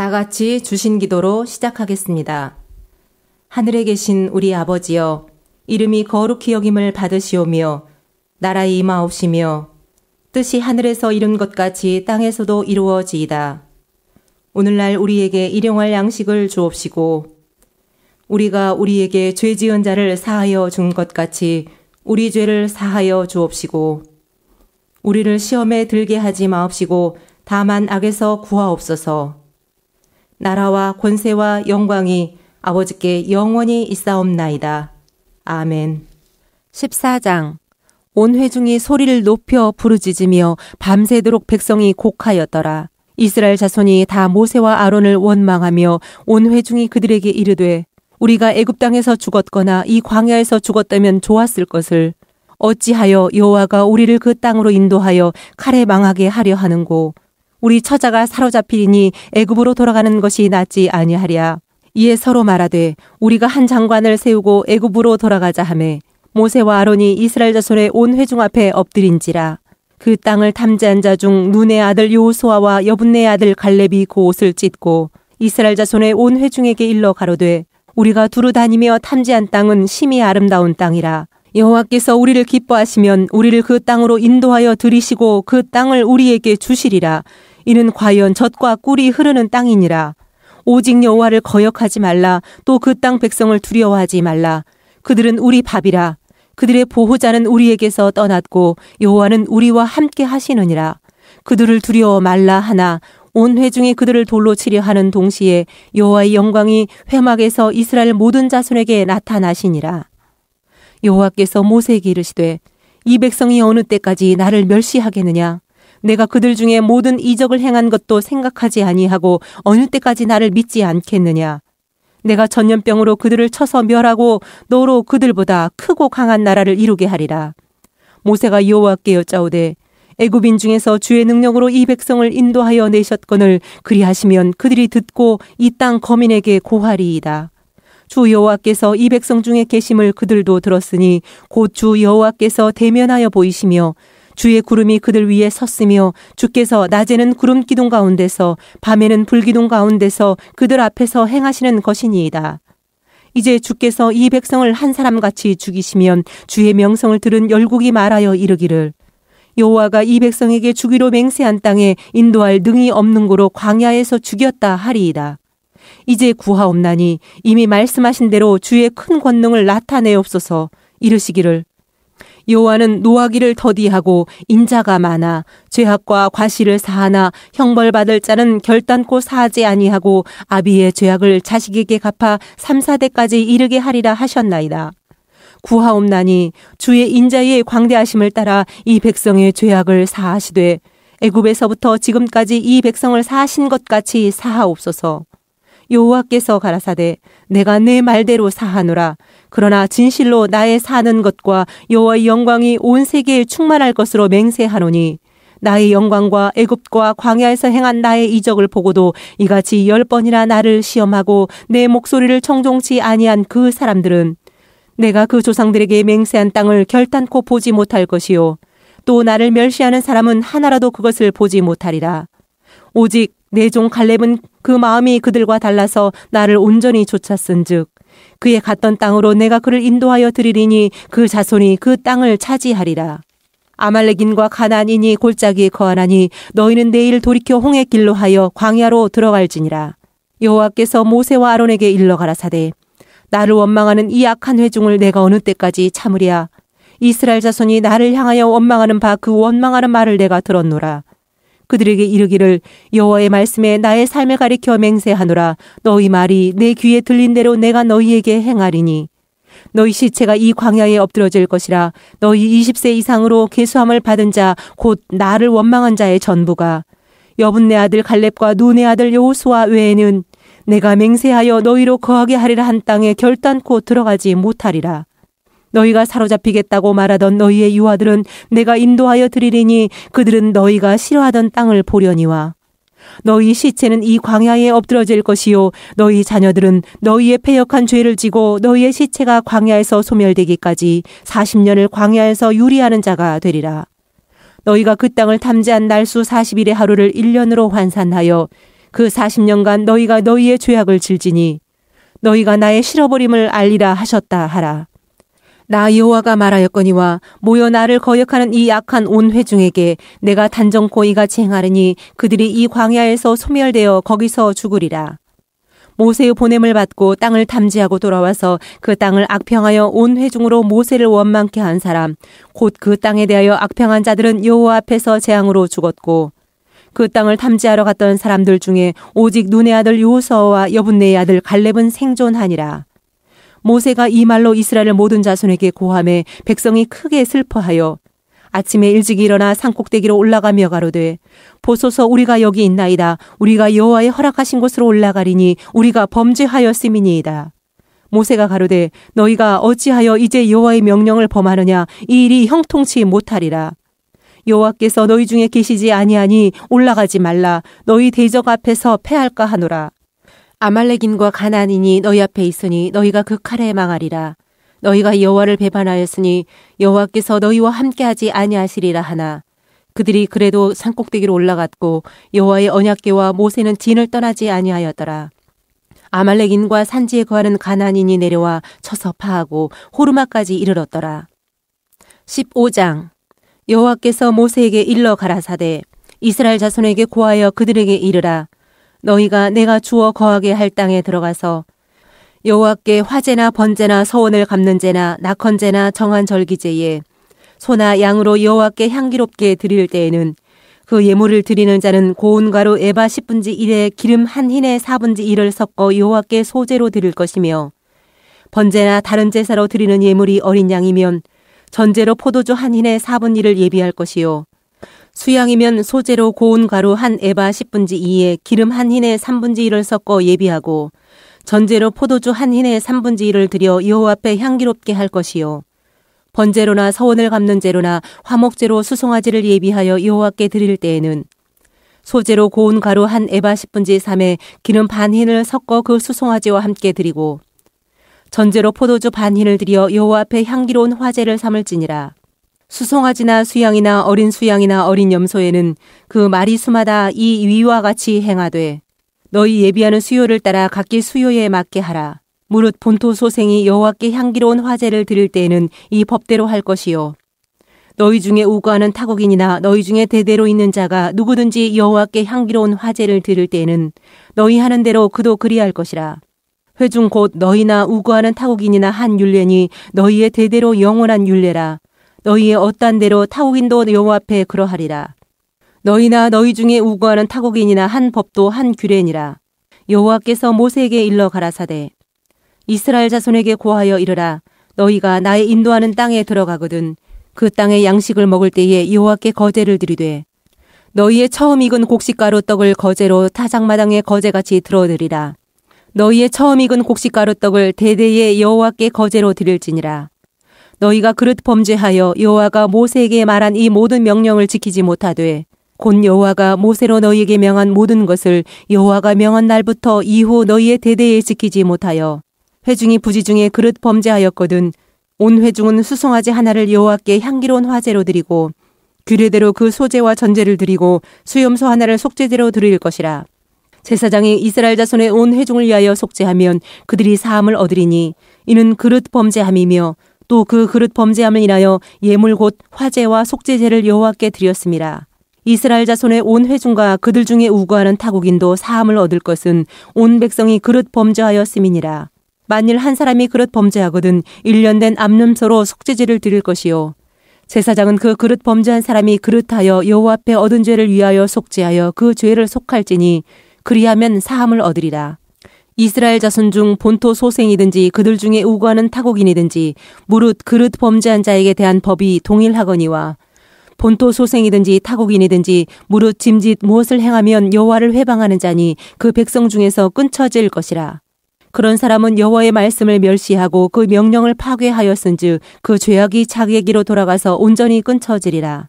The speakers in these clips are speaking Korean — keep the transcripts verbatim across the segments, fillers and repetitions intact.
다 같이 주신 기도로 시작하겠습니다. 하늘에 계신 우리 아버지여, 이름이 거룩히 여김을 받으시오며 나라의 임하옵시며 뜻이 하늘에서 이룬 것 같이 땅에서도 이루어지이다. 오늘날 우리에게 일용할 양식을 주옵시고 우리가 우리에게 죄 지은 자를 사하여 준 것 같이 우리 죄를 사하여 주옵시고 우리를 시험에 들게 하지 마옵시고 다만 악에서 구하옵소서. 나라와 권세와 영광이 아버지께 영원히 있사옵나이다. 아멘. 십사 장. 온 회중이 소리를 높여 부르짖으며 밤새도록 백성이 곡하였더라. 이스라엘 자손이 다 모세와 아론을 원망하며 온 회중이 그들에게 이르되 우리가 애굽 땅에서 죽었거나 이 광야에서 죽었다면 좋았을 것을 어찌하여 여호와가 우리를 그 땅으로 인도하여 칼에 망하게 하려 하는고 우리 처자가 사로잡히리니 애굽으로 돌아가는 것이 낫지 아니하랴. 이에 서로 말하되 우리가 한 장관을 세우고 애굽으로 돌아가자 하매 모세와 아론이 이스라엘 자손의 온 회중 앞에 엎드린지라. 그 땅을 탐지한 자 중 눈의 아들 여호수아와 여분네의 아들 갈렙이 그 옷을 찢고 이스라엘 자손의 온 회중에게 일러 가로되 우리가 두루 다니며 탐지한 땅은 심히 아름다운 땅이라. 여호와께서 우리를 기뻐하시면 우리를 그 땅으로 인도하여 들이시고 그 땅을 우리에게 주시리라. 이는 과연 젖과 꿀이 흐르는 땅이니라. 오직 여호와를 거역하지 말라. 또 그 땅 백성을 두려워하지 말라. 그들은 우리 밥이라. 그들의 보호자는 우리에게서 떠났고 여호와는 우리와 함께 하시느니라. 그들을 두려워 말라 하나 온 회중이 그들을 돌로 치려 하는 동시에 여호와의 영광이 회막에서 이스라엘 모든 자손에게 나타나시니라. 여호와께서 모세에게 이르시되 이 백성이 어느 때까지 나를 멸시하겠느냐. 내가 그들 중에 모든 이적을 행한 것도 생각하지 아니하고 어느 때까지 나를 믿지 않겠느냐. 내가 전염병으로 그들을 쳐서 멸하고 너로 그들보다 크고 강한 나라를 이루게 하리라. 모세가 여호와께 여짜오되 애굽인 중에서 주의 능력으로 이 백성을 인도하여 내셨거늘 그리하시면 그들이 듣고 이 땅 거민에게 고하리이다. 주 여호와께서 이 백성 중에 계심을 그들도 들었으니 곧 주 여호와께서 대면하여 보이시며 주의 구름이 그들 위에 섰으며 주께서 낮에는 구름 기둥 가운데서 밤에는 불기둥 가운데서 그들 앞에서 행하시는 것이니이다. 이제 주께서 이 백성을 한 사람같이 죽이시면 주의 명성을 들은 열국이 말하여 이르기를 여호와가 이 백성에게 주기로 맹세한 땅에 인도할 능이 없는 고로 광야에서 죽였다 하리이다. 이제 구하옵나니 이미 말씀하신 대로 주의 큰 권능을 나타내옵소서. 이르시기를 여호와는 노하기를 더디하고 인자가 많아 죄악과 과실을 사하나 형벌받을 자는 결단코 사하지 아니하고 아비의 죄악을 자식에게 갚아 삼사대까지 이르게 하리라 하셨나이다. 구하옵나니 주의 인자의 광대하심을 따라 이 백성의 죄악을 사하시되 애굽에서부터 지금까지 이 백성을 사하신 것 같이 사하옵소서. 여호와께서 가라사대 내가 내 말대로 사하노라. 그러나 진실로 나의 사는 것과 여호와의 영광이 온 세계에 충만할 것으로 맹세하노니 나의 영광과 애굽과 광야에서 행한 나의 이적을 보고도 이같이 열 번이나 나를 시험하고 내 목소리를 청종치 아니한 그 사람들은 내가 그 조상들에게 맹세한 땅을 결단코 보지 못할 것이요 또 나를 멸시하는 사람은 하나라도 그것을 보지 못하리라. 오직 내 종 갈렙은 그 마음이 그들과 달라서 나를 온전히 좇았은즉 그의 갔던 땅으로 내가 그를 인도하여 드리리니 그 자손이 그 땅을 차지하리라. 아말렉인과 가나안인이 골짜기에 거하나니 너희는 내일 돌이켜 홍해 길로 하여 광야로 들어갈지니라. 여호와께서 모세와 아론에게 일러 가라사대 나를 원망하는 이 악한 회중을 내가 어느 때까지 참으랴. 이스라엘 자손이 나를 향하여 원망하는 바 그 원망하는 말을 내가 들었노라. 그들에게 이르기를 여호와의 말씀에 나의 삶을 가리켜 맹세하노라. 너희 말이 내 귀에 들린 대로 내가 너희에게 행하리니 너희 시체가 이 광야에 엎드러질 것이라. 너희 이십 세 이상으로 계수함을 받은 자 곧 나를 원망한 자의 전부가 여분네 아들 갈렙과 눈의 아들 여호수아 외에는 내가 맹세하여 너희로 거하게 하리라 한 땅에 결단코 들어가지 못하리라. 너희가 사로잡히겠다고 말하던 너희의 유아들은 내가 인도하여 드리리니 그들은 너희가 싫어하던 땅을 보려니와 너희 시체는 이 광야에 엎드러질 것이요 너희 자녀들은 너희의 패역한 죄를 지고 너희의 시체가 광야에서 소멸되기까지 사십 년을 광야에서 유리하는 자가 되리라. 너희가 그 땅을 탐지한 날수 사십 일의 하루를 일 년으로 환산하여 그 사십 년간 너희가 너희의 죄악을 질지니 너희가 나의 실어버림을 알리라 하셨다 하라. 나 여호와가 말하였거니와 모여 나를 거역하는 이 악한 온 회중에게 내가 단정코 이같이 행하리니 그들이 이 광야에서 소멸되어 거기서 죽으리라. 모세의 보냄을 받고 땅을 탐지하고 돌아와서 그 땅을 악평하여 온 회중으로 모세를 원망케 한 사람 곧 그 땅에 대하여 악평한 자들은 여호와 앞에서 재앙으로 죽었고 그 땅을 탐지하러 갔던 사람들 중에 오직 눈의 아들 요호수아와 여분네의 아들 갈렙은 생존하니라. 모세가 이 말로 이스라엘 모든 자손에게 고하매 백성이 크게 슬퍼하여 아침에 일찍 일어나 산꼭대기로 올라가며 가로되 보소서 우리가 여기 있나이다. 우리가 여호와의 허락하신 곳으로 올라가리니 우리가 범죄하였음이니이다. 모세가 가로되 너희가 어찌하여 이제 여호와의 명령을 범하느냐. 이 일이 형통치 못하리라. 여호와께서 너희 중에 계시지 아니하니 올라가지 말라. 너희 대적 앞에서 패할까 하노라. 아말렉인과 가나안인이 너희 앞에 있으니 너희가 그 칼에 망하리라. 너희가 여호와를 배반하였으니 여호와께서 너희와 함께하지 아니하시리라 하나 그들이 그래도 산꼭대기로 올라갔고 여호와의 언약궤와 모세는 진을 떠나지 아니하였더라. 아말렉인과 산지에 거하는 가나안인이 내려와 쳐서 파하고 호르마까지 이르렀더라. 십오 장 여호와께서 모세에게 일러 가라사대 이스라엘 자손에게 고하여 그들에게 이르라. 너희가 내가 주어 거하게 할 땅에 들어가서 여호와께 화제나 번제나 서원을 갚는 제나 낙헌제나 정한 절기제에 소나 양으로 여호와께 향기롭게 드릴 때에는 그 예물을 드리는 자는 고운 가루 에바 십분지 일에 기름 한 흰에 사분지 일을 섞어 여호와께 소제로 드릴 것이며 번제나 다른 제사로 드리는 예물이 어린 양이면 전제로 포도주 한 흰에 사분의 일을 예비할 것이요 수양이면 소제로 고운 가루 한 에바 십분지 이에 기름 한 흰에 삼분지 일을 섞어 예비하고 전제로 포도주 한 흰에 삼분지 일을 드려 여호와 앞에 향기롭게 할 것이요 번제로나 서원을 갚는 제로나 화목제로 수송아지를 예비하여 여호와께 드릴 때에는 소제로 고운 가루 한 에바 십분지 삼에 기름 반 흰을 섞어 그 수송아지와 함께 드리고 전제로 포도주 반 흰을 드려 여호와 앞에 향기로운 화제를 삼을지니라. 수송아지나 수양이나 어린 수양이나 어린 염소에는 그 마리수마다 이 위와 같이 행하되 너희 예비하는 수요를 따라 각기 수요에 맞게 하라. 무릇 본토 소생이 여호와께 향기로운 화제를 드릴 때에는 이 법대로 할 것이요 너희 중에 우거하는 타국인이나 너희 중에 대대로 있는 자가 누구든지 여호와께 향기로운 화제를 드릴 때에는 너희 하는 대로 그도 그리할 것이라. 회중 곧 너희나 우거하는 타국인이나 한 율례니 너희의 대대로 영원한 율례라. 너희의 어떠한 대로 타국인도 여호와 앞에 그러하리라. 너희나 너희 중에 우거하는 타국인이나 한 법도 한 규례니라. 여호와께서 모세에게 일러 가라사대 이스라엘 자손에게 고하여 이르라. 너희가 나의 인도하는 땅에 들어가거든 그 땅의 양식을 먹을 때에 여호와께 거제를 드리되 너희의 처음 익은 곡식가루 떡을 거제로 타작마당에 거제같이 들어드리라. 너희의 처음 익은 곡식가루 떡을 대대에 여호와께 거제로 드릴지니라. 너희가 그릇 범죄하여 여호와가 모세에게 말한 이 모든 명령을 지키지 못하되 곧 여호와가 모세로 너희에게 명한 모든 것을 여호와가 명한 날부터 이후 너희의 대대에 지키지 못하여 회중이 부지 중에 그릇 범죄하였거든 온 회중은 수송아지 하나를 여호와께 향기로운 화제로 드리고 규례대로 그 소제와 전제를 드리고 수염소 하나를 속죄제로 드릴 것이라. 제사장이 이스라엘 자손의 온 회중을 위하여 속죄하면 그들이 사함을 얻으리니 이는 그릇 범죄함이며 또 그 그릇 범죄함을 인하여 예물 곧 화제와 속죄제를 여호와께 드렸습니다. 이스라엘 자손의 온 회중과 그들 중에 우거하는 타국인도 사함을 얻을 것은 온 백성이 그릇 범죄하였음이니라. 만일 한 사람이 그릇 범죄하거든 일 년 된 암염소로 속죄제를 드릴 것이요 제사장은 그 그릇 범죄한 사람이 그릇하여 여호와 앞에 얻은 죄를 위하여 속죄하여 그 죄를 속할지니 그리하면 사함을 얻으리라. 이스라엘 자손 중 본토 소생이든지 그들 중에 우거하는 타국인이든지 무릇 그릇 범죄한 자에게 대한 법이 동일하거니와 본토 소생이든지 타국인이든지 무릇 짐짓 무엇을 행하면 여호와를 회방하는 자니 그 백성 중에서 끊쳐질 것이라. 그런 사람은 여호와의 말씀을 멸시하고 그 명령을 파괴하였은즉 그 죄악이 자기에게로 돌아가서 온전히 끊쳐지리라.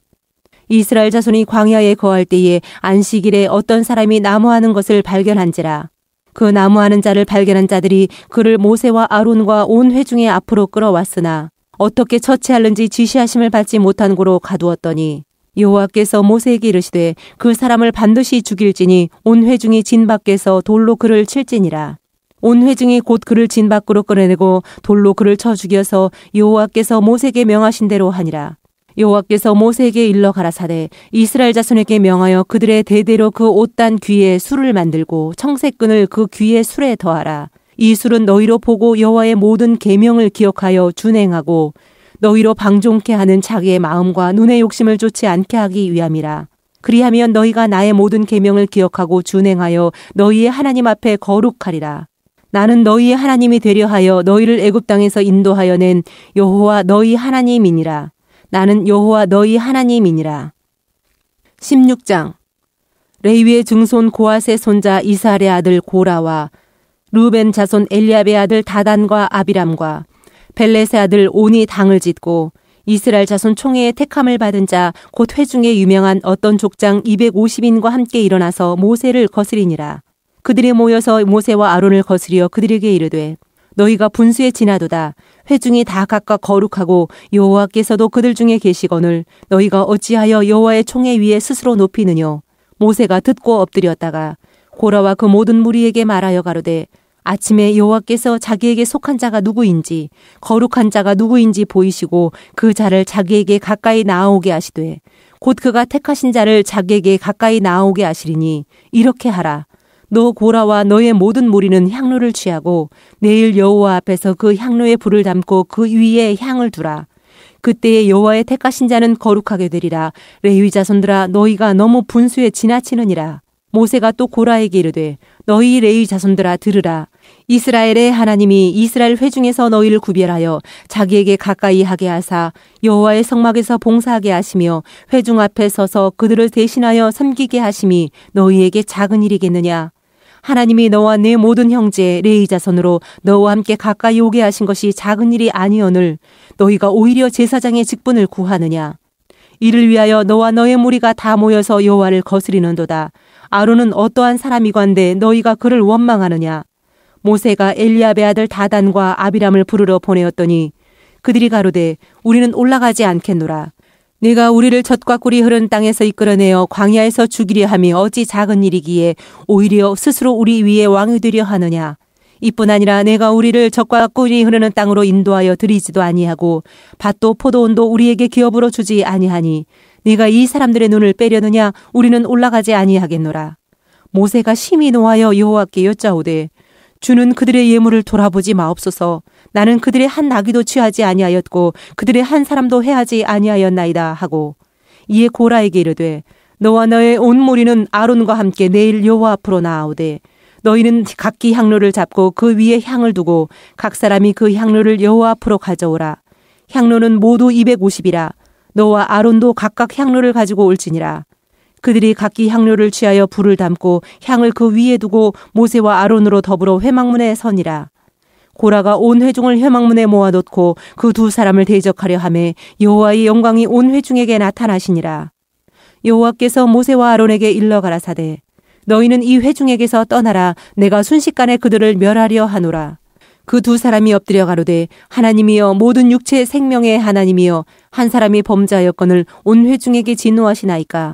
이스라엘 자손이 광야에 거할 때에 안식일에 어떤 사람이 나무하는 것을 발견한지라. 그 나무하는 자를 발견한 자들이 그를 모세와 아론과 온 회중의 앞으로 끌어왔으나 어떻게 처치하는지 지시하심을 받지 못한 고로 가두었더니 여호와께서 모세에게 이르시되 그 사람을 반드시 죽일지니 온 회중이 진 밖에서 돌로 그를 칠지니라. 온 회중이 곧 그를 진 밖으로 끌어내고 돌로 그를 쳐 죽여서 여호와께서 모세에게 명하신 대로 하니라. 여호와께서 모세에게 일러 가라사대 이스라엘 자손에게 명하여 그들의 대대로 그 옷단 귀에 술을 만들고 청색끈을 그 귀에 술에 더하라. 이 술은 너희로 보고 여호와의 모든 계명을 기억하여 준행하고 너희로 방종케 하는 자기의 마음과 눈의 욕심을 쫓지 않게 하기 위함이라. 그리하면 너희가 나의 모든 계명을 기억하고 준행하여 너희의 하나님 앞에 거룩하리라. 나는 너희의 하나님이 되려 하여 너희를 애굽 땅에서 인도하여 낸 여호와 너희 하나님이니라. 나는 여호와 너희 하나님이니라. 십육 장. 레위의 증손 고앗의 손자 이스할의 아들 고라와 르벤 자손 엘리압의 아들 다단과 아비람과 벨렛의 아들 온이 당을 짓고 이스라엘 자손 총회의 택함을 받은 자 곧 회중에 유명한 어떤 족장 이백오십 인과 함께 일어나서 모세를 거스리니라. 그들이 모여서 모세와 아론을 거스리어 그들에게 이르되 너희가 분수에 지나도다. 회중이 다 각각 거룩하고 여호와께서도 그들 중에 계시거늘 너희가 어찌하여 여호와의 총회 위에 스스로 높이느뇨. 모세가 듣고 엎드렸다가 고라와 그 모든 무리에게 말하여 가로되 아침에 여호와께서 자기에게 속한 자가 누구인지 거룩한 자가 누구인지 보이시고 그 자를 자기에게 가까이 나아오게 하시되 곧 그가 택하신 자를 자기에게 가까이 나아오게 하시리니 이렇게 하라. 너 고라와 너의 모든 무리는 향로를 취하고 내일 여호와 앞에서 그 향로에 불을 담고 그 위에 향을 두라. 그때에 여호와의 택하신 자는 거룩하게 되리라. 레위 자손들아 너희가 너무 분수에 지나치느니라. 모세가 또 고라에게 이르되 너희 레위 자손들아 들으라. 이스라엘의 하나님이 이스라엘 회중에서 너희를 구별하여 자기에게 가까이 하게 하사 여호와의 성막에서 봉사하게 하시며 회중 앞에 서서 그들을 대신하여 섬기게 하심이 너희에게 작은 일이겠느냐. 하나님이 너와 내 모든 형제 레위 자손으로 너와 함께 가까이 오게 하신 것이 작은 일이 아니오늘 너희가 오히려 제사장의 직분을 구하느냐. 이를 위하여 너와 너의 무리가 다 모여서 여호와를 거스리는도다. 아론은 어떠한 사람이건데 너희가 그를 원망하느냐. 모세가 엘리압의 아들 다단과 아비람을 부르러 보내었더니 그들이 가로되 우리는 올라가지 않겠노라. 네가 우리를 젖과 꿀이 흐른 땅에서 이끌어내어 광야에서 죽이려 함이 어찌 작은 일이기에 오히려 스스로 우리 위에 왕이 되려 하느냐. 이뿐 아니라 내가 우리를 젖과 꿀이 흐르는 땅으로 인도하여 드리지도 아니하고 밭도 포도원도 우리에게 기업으로 주지 아니하니 네가 이 사람들의 눈을 빼려느냐. 우리는 올라가지 아니하겠노라. 모세가 심히 노하여 여호와께 여짜오되 주는 그들의 예물을 돌아보지 마옵소서. 나는 그들의 한 나귀도 취하지 아니하였고 그들의 한 사람도 해하지 아니하였나이다 하고 이에 고라에게 이르되 너와 너의 온 무리는 아론과 함께 내일 여호와 앞으로 나아오되 너희는 각기 향로를 잡고 그 위에 향을 두고 각 사람이 그 향로를 여호와 앞으로 가져오라. 향로는 모두 이백오십이라. 너와 아론도 각각 향로를 가지고 올지니라. 그들이 각기 향로를 취하여 불을 담고 향을 그 위에 두고 모세와 아론으로 더불어 회막문에 서니라. 고라가 온 회중을 회막문에 모아놓고 그 두 사람을 대적하려 하매 여호와의 영광이 온 회중에게 나타나시니라. 여호와께서 모세와 아론에게 일러 가라사대 너희는 이 회중에게서 떠나라. 내가 순식간에 그들을 멸하려 하노라. 그 두 사람이 엎드려 가로되 하나님이여 모든 육체 생명의 하나님이여 한 사람이 범죄하였거늘 온 회중에게 진노하시나이까.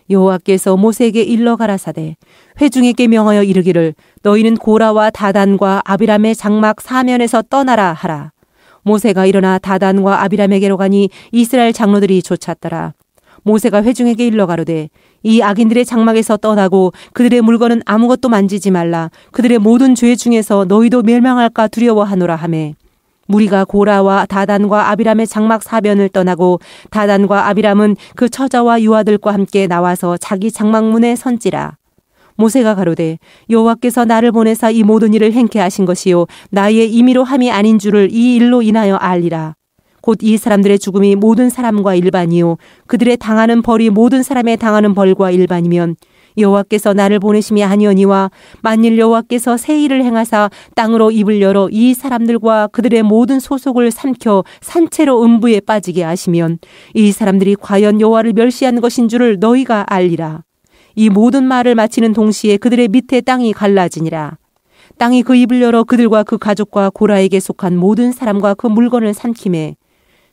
여호와께서 모세에게 일러 가라사대 회중에게 명하여 이르기를 너희는 고라와 다단과 아비람의 장막 사면에서 떠나라 하라. 모세가 일어나 다단과 아비람에게로 가니 이스라엘 장로들이 쫓았더라. 모세가 회중에게 일러 가로되 이 악인들의 장막에서 떠나고 그들의 물건은 아무것도 만지지 말라. 그들의 모든 죄 중에서 너희도 멸망할까 두려워하노라 하매 무리가 고라와 다단과 아비람의 장막 사변을 떠나고 다단과 아비람은 그 처자와 유아들과 함께 나와서 자기 장막문에 선지라. 모세가 가로되 여호와께서 나를 보내사 이 모든 일을 행케 하신 것이요 나의 임의로 함이 아닌 줄을 이 일로 인하여 알리라. 곧 이 사람들의 죽음이 모든 사람과 일반이요 그들의 당하는 벌이 모든 사람의 당하는 벌과 일반이면 여호와께서 나를 보내심이 아니오니와 만일 여호와께서 새 일을 행하사 땅으로 입을 열어 이 사람들과 그들의 모든 소속을 삼켜 산채로 음부에 빠지게 하시면 이 사람들이 과연 여호와를 멸시한 것인 줄을 너희가 알리라. 이 모든 말을 마치는 동시에 그들의 밑에 땅이 갈라지니라. 땅이 그 입을 열어 그들과 그 가족과 고라에게 속한 모든 사람과 그 물건을 삼키매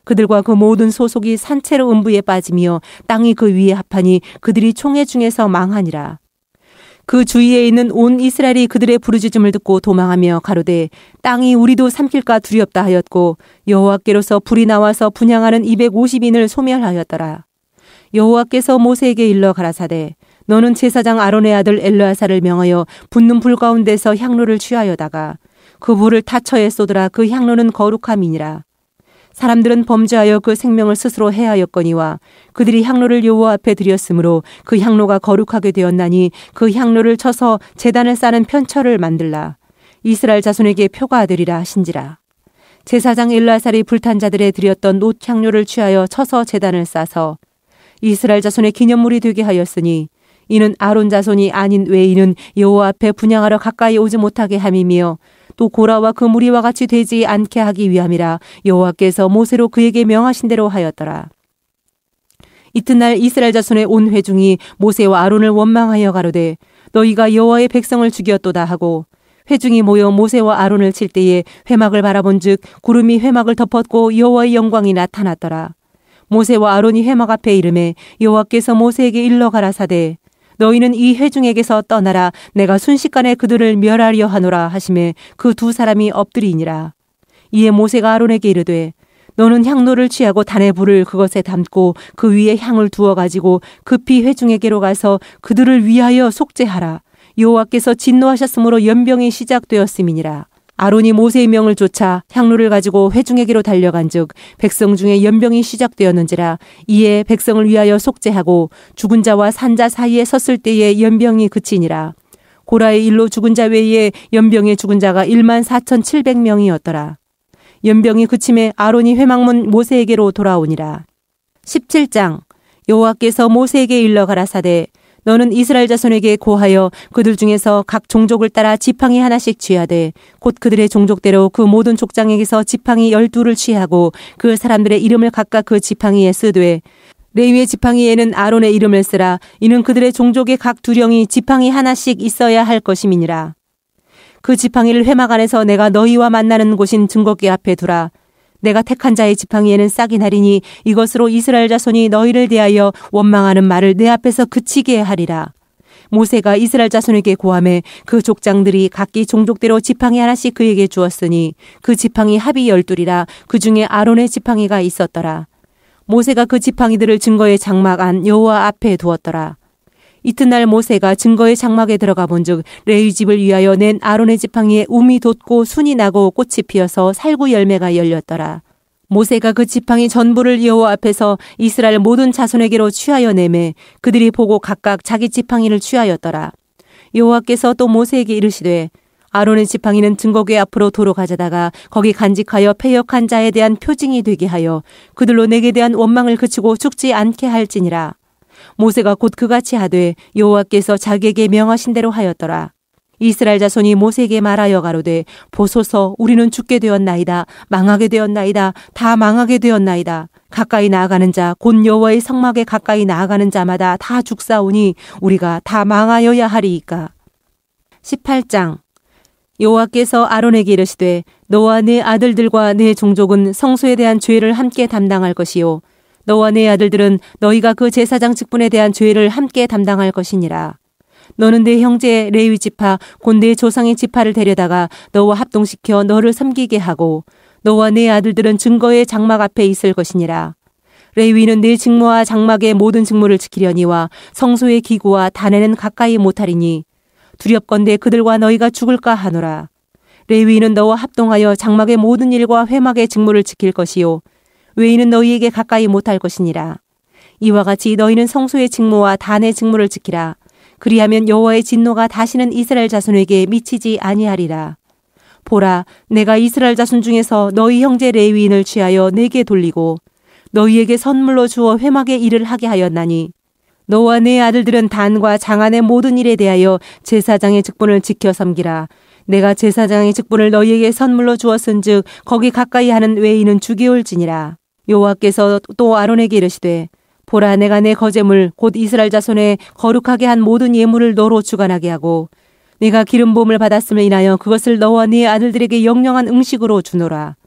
그들과 그 모든 소속이 산채로 음부에 빠지며 땅이 그 위에 합하니 그들이 총회 중에서 망하니라. 그 주위에 있는 온 이스라엘이 그들의 부르짖음을 듣고 도망하며 가로되 땅이 우리도 삼킬까 두렵다 하였고 여호와께로서 불이 나와서 분향하는 이백오십 인을 소멸하였더라. 여호와께서 모세에게 일러 가라사대 너는 제사장 아론의 아들 엘르아사를 명하여 붙는 불 가운데서 향로를 취하여다가 그 불을 타처에 쏟으라. 그 향로는 거룩함이니라. 사람들은 범죄하여 그 생명을 스스로 해하였거니와 그들이 향로를 여호와 앞에 드렸으므로 그 향로가 거룩하게 되었나니 그 향로를 쳐서 제단을 쌓는 편처를 만들라. 이스라엘 자손에게 표가 되리라 하신지라. 제사장 엘르아살이 불탄 자들에 드렸던 놋 향료를 취하여 쳐서 제단을 싸서 이스라엘 자손의 기념물이 되게 하였으니 이는 아론 자손이 아닌 외인은 여호와 앞에 분향하러 가까이 오지 못하게 함이며 또 고라와 그 무리와 같이 되지 않게 하기 위함이라. 여호와께서 모세로 그에게 명하신 대로 하였더라. 이튿날 이스라엘 자손의 온 회중이 모세와 아론을 원망하여 가로되 너희가 여호와의 백성을 죽였도다 하고 회중이 모여 모세와 아론을 칠 때에 회막을 바라본즉 구름이 회막을 덮었고 여호와의 영광이 나타났더라. 모세와 아론이 회막 앞에 이르매 여호와께서 모세에게 일러 가라사대 너희는 이 회중에게서 떠나라. 내가 순식간에 그들을 멸하려 하노라 하시매 그 두 사람이 엎드리니라. 이에 모세가 아론에게 이르되 너는 향로를 취하고 단의 불을 그것에 담고 그 위에 향을 두어 가지고 급히 회중에게로 가서 그들을 위하여 속죄하라. 여호와께서 진노하셨으므로 연병이 시작되었음이니라. 아론이 모세의 명을 쫓아 향로를 가지고 회중에게로 달려간즉 백성 중에 연병이 시작되었는지라. 이에 백성을 위하여 속죄하고 죽은 자와 산 자 사이에 섰을 때에 연병이 그치니라. 고라의 일로 죽은 자 외에 연병에 죽은 자가 일만 사천칠백 명이었더라. 연병이 그침에 아론이 회막문 모세에게로 돌아오니라. 십칠 장. 여호와께서 모세에게 일러 가라사대 너는 이스라엘 자손에게 고하여 그들 중에서 각 종족을 따라 지팡이 하나씩 취하되 곧 그들의 종족대로 그 모든 족장에게서 지팡이 열두를 취하고 그 사람들의 이름을 각각 그 지팡이에 쓰되 레위의 지팡이에는 아론의 이름을 쓰라. 이는 그들의 종족의 각 두령이 지팡이 하나씩 있어야 할 것임이니라. 그 지팡이를 회막 안에서 내가 너희와 만나는 곳인 증거궤 앞에 두라. 내가 택한 자의 지팡이에는 싹이 나리니 이것으로 이스라엘 자손이 너희를 대하여 원망하는 말을 내 앞에서 그치게 하리라. 모세가 이스라엘 자손에게 고하매 그 족장들이 각기 종족대로 지팡이 하나씩 그에게 주었으니 그 지팡이 합이 열둘이라. 그 중에 아론의 지팡이가 있었더라. 모세가 그 지팡이들을 증거의 장막 안 여호와 앞에 두었더라. 이튿날 모세가 증거의 장막에 들어가 본즉 레위 집을 위하여 낸 아론의 지팡이에 움이 돋고 순이 나고 꽃이 피어서 살구 열매가 열렸더라. 모세가 그 지팡이 전부를 여호와 앞에서 이스라엘 모든 자손에게로 취하여 내매 그들이 보고 각각 자기 지팡이를 취하였더라. 여호와께서 또 모세에게 이르시되 아론의 지팡이는 증거궤 앞으로 도로 가져다가 거기 간직하여 패역한 자에 대한 표징이 되게 하여 그들로 내게 대한 원망을 그치고 죽지 않게 할지니라. 모세가 곧 그같이 하되 여호와께서 자기에게 명하신 대로 하였더라. 이스라엘 자손이 모세에게 말하여 가로되 보소서 우리는 죽게 되었나이다. 망하게 되었나이다. 다 망하게 되었나이다. 가까이 나아가는 자 곧 여호와의 성막에 가까이 나아가는 자마다 다 죽사오니 우리가 다 망하여야 하리이까. 십팔 장. 여호와께서 아론에게 이르시되 너와 네 아들들과 네 종족은 성소에 대한 죄를 함께 담당할 것이요 너와 네 아들들은 너희가 그 제사장 직분에 대한 죄를 함께 담당할 것이니라. 너는 네 형제 레위 지파 곧 네 조상의 지파를 데려다가 너와 합동시켜 너를 섬기게 하고 너와 네 아들들은 증거의 장막 앞에 있을 것이니라. 레위는 네 직무와 장막의 모든 직무를 지키려니와 성소의 기구와 단에는 가까이 못하리니 두렵건대 그들과 너희가 죽을까 하노라. 레위는 너와 합동하여 장막의 모든 일과 회막의 직무를 지킬 것이요 외인은 너희에게 가까이 못할 것이니라. 이와 같이 너희는 성소의 직무와 단의 직무를 지키라. 그리하면 여호와의 진노가 다시는 이스라엘 자손에게 미치지 아니하리라. 보라, 내가 이스라엘 자손 중에서 너희 형제 레위인을 취하여 내게 돌리고 너희에게 선물로 주어 회막의 일을 하게 하였나니 너와 네 아들들은 단과 장안의 모든 일에 대하여 제사장의 직분을 지켜 섬기라. 내가 제사장의 직분을 너희에게 선물로 주었은즉 거기 가까이 하는 외인은 죽이올지니라. 여호와께서 또 아론에게 이르시되 보라, 내가 내 거제물 곧 이스라엘 자손의 거룩하게 한 모든 예물을 너로 주관하게 하고 내가 기름 부음을 받았음을 인하여 그것을 너와 네 아들들에게 영영한 음식으로 주노라.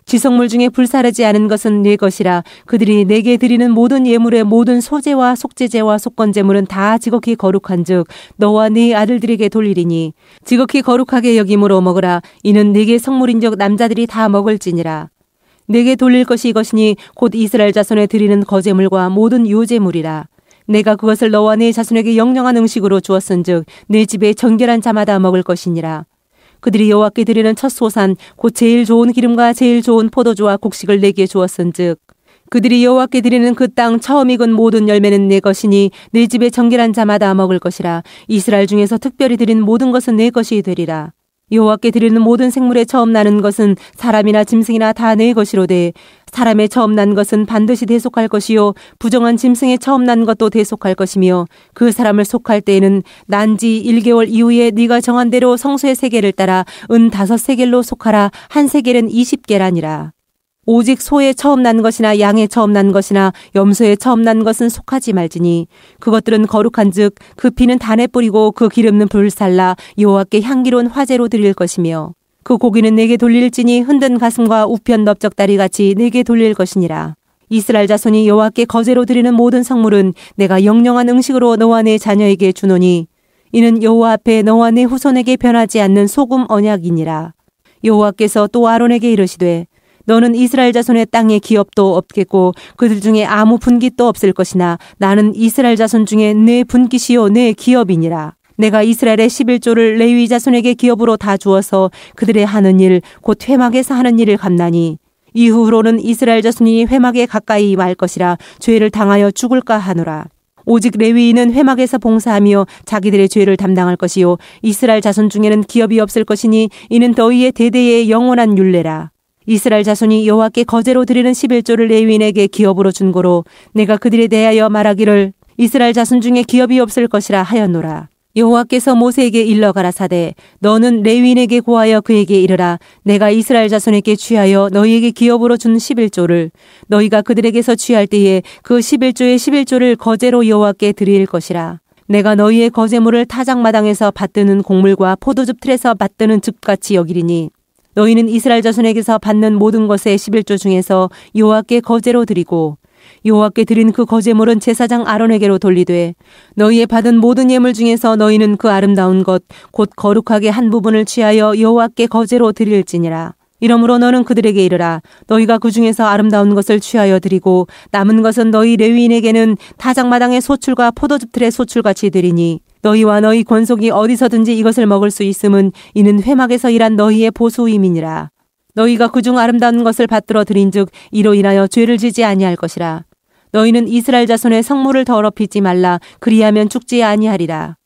지성물 중에 불사르지 않은 것은 내 것이라. 그들이 내게 드리는 모든 예물의 모든 소제와 속제제와 속건제물은 다 지극히 거룩한즉 너와 네 아들들에게 돌리리니 지극히 거룩하게 여김으로 먹으라. 이는 내게 성물인즉 남자들이 다 먹을지니라. 내게 돌릴 것이 이것이니 곧 이스라엘 자손에 드리는 거제물과 모든 요제물이라. 내가 그것을 너와 네 자손에게 영영한 음식으로 주었은즉 내 집에 정결한 자마다 먹을 것이니라. 그들이 여호와께 드리는 첫 소산 곧 제일 좋은 기름과 제일 좋은 포도주와 곡식을 내게 주었은즉 그들이 여호와께 드리는 그 땅 처음 익은 모든 열매는 내 것이니 내 집에 정결한 자마다 먹을 것이라. 이스라엘 중에서 특별히 드린 모든 것은 내 것이 되리라. 여호와께 드리는 모든 생물에 처음 나는 것은 사람이나 짐승이나 다 내 것이로되 사람의 처음 난 것은 반드시 대속할 것이요 부정한 짐승의 처음 난 것도 대속할 것이며 그 사람을 속할 때에는 난 지 일 개월 이후에 네가 정한 대로 성소의 세겔을 따라 은 다섯 세겔로 속하라. 한 세겔은 이십 개라니라. 오직 소의 처음 난 것이나 양의 처음 난 것이나 염소의 처음 난 것은 속하지 말지니 그것들은 거룩한즉 그 피는 단에 뿌리고 그 기름은 불살라 여호와께 향기로운 화제로 드릴 것이며 그 고기는 내게 돌릴지니 흔든 가슴과 우편 넓적다리 같이 내게 돌릴 것이니라. 이스라엘 자손이 여호와께 거제로 드리는 모든 성물은 내가 영영한 음식으로 너와 내 자녀에게 주노니 이는 여호와 앞에 너와 내 후손에게 변하지 않는 소금 언약이니라. 여호와께서 또 아론에게 이르시되 너는 이스라엘 자손의 땅에 기업도 없겠고 그들 중에 아무 분깃도 없을 것이나 나는 이스라엘 자손 중에 내 분깃이요 내 기업이니라. 내가 이스라엘의 십일조를 레위 자손에게 기업으로 다 주어서 그들의 하는 일 곧 회막에서 하는 일을 감나니 이후로는 이스라엘 자손이 회막에 가까이 말 것이라 죄를 당하여 죽을까 하노라. 오직 레위인은 회막에서 봉사하며 자기들의 죄를 담당할 것이요 이스라엘 자손 중에는 기업이 없을 것이니 이는 너희의 대대의 영원한 율례라. 이스라엘 자손이 여호와께 거제로 드리는 십일조를 레위인에게 기업으로 준 고로 내가 그들에 대하여 말하기를 이스라엘 자손 중에 기업이 없을 것이라 하였노라. 여호와께서 모세에게 일러 가라사대 너는 레위인에게 고하여 그에게 이르라. 내가 이스라엘 자손에게 취하여 너희에게 기업으로 준 십일조를 너희가 그들에게서 취할 때에 그 십일조의 십일조를 거제로 여호와께 드릴 것이라. 내가 너희의 거제물을 타작마당에서 받드는 곡물과 포도즙 틀에서 받드는 즙같이 여기리니 너희는 이스라엘 자손에게서 받는 모든 것의 십일조 중에서 여호와께 거제로 드리고 여호와께 드린 그 거제물은 제사장 아론에게로 돌리되 너희의 받은 모든 예물 중에서 너희는 그 아름다운 것 곧 거룩하게 한 부분을 취하여 여호와께 거제로 드릴지니라. 이러므로 너는 그들에게 이르라. 너희가 그 중에서 아름다운 것을 취하여 드리고 남은 것은 너희 레위인에게는 타작마당의 소출과 포도즙 틀의 소출같이 드리니 너희와 너희 권속이 어디서든지 이것을 먹을 수 있음은 이는 회막에서 일한 너희의 보수임이니라. 너희가 그중 아름다운 것을 받들어 드린즉 이로 인하여 죄를 지지 아니할 것이라. 너희는 이스라엘 자손의 성물을 더럽히지 말라. 그리하면 죽지 아니하리라.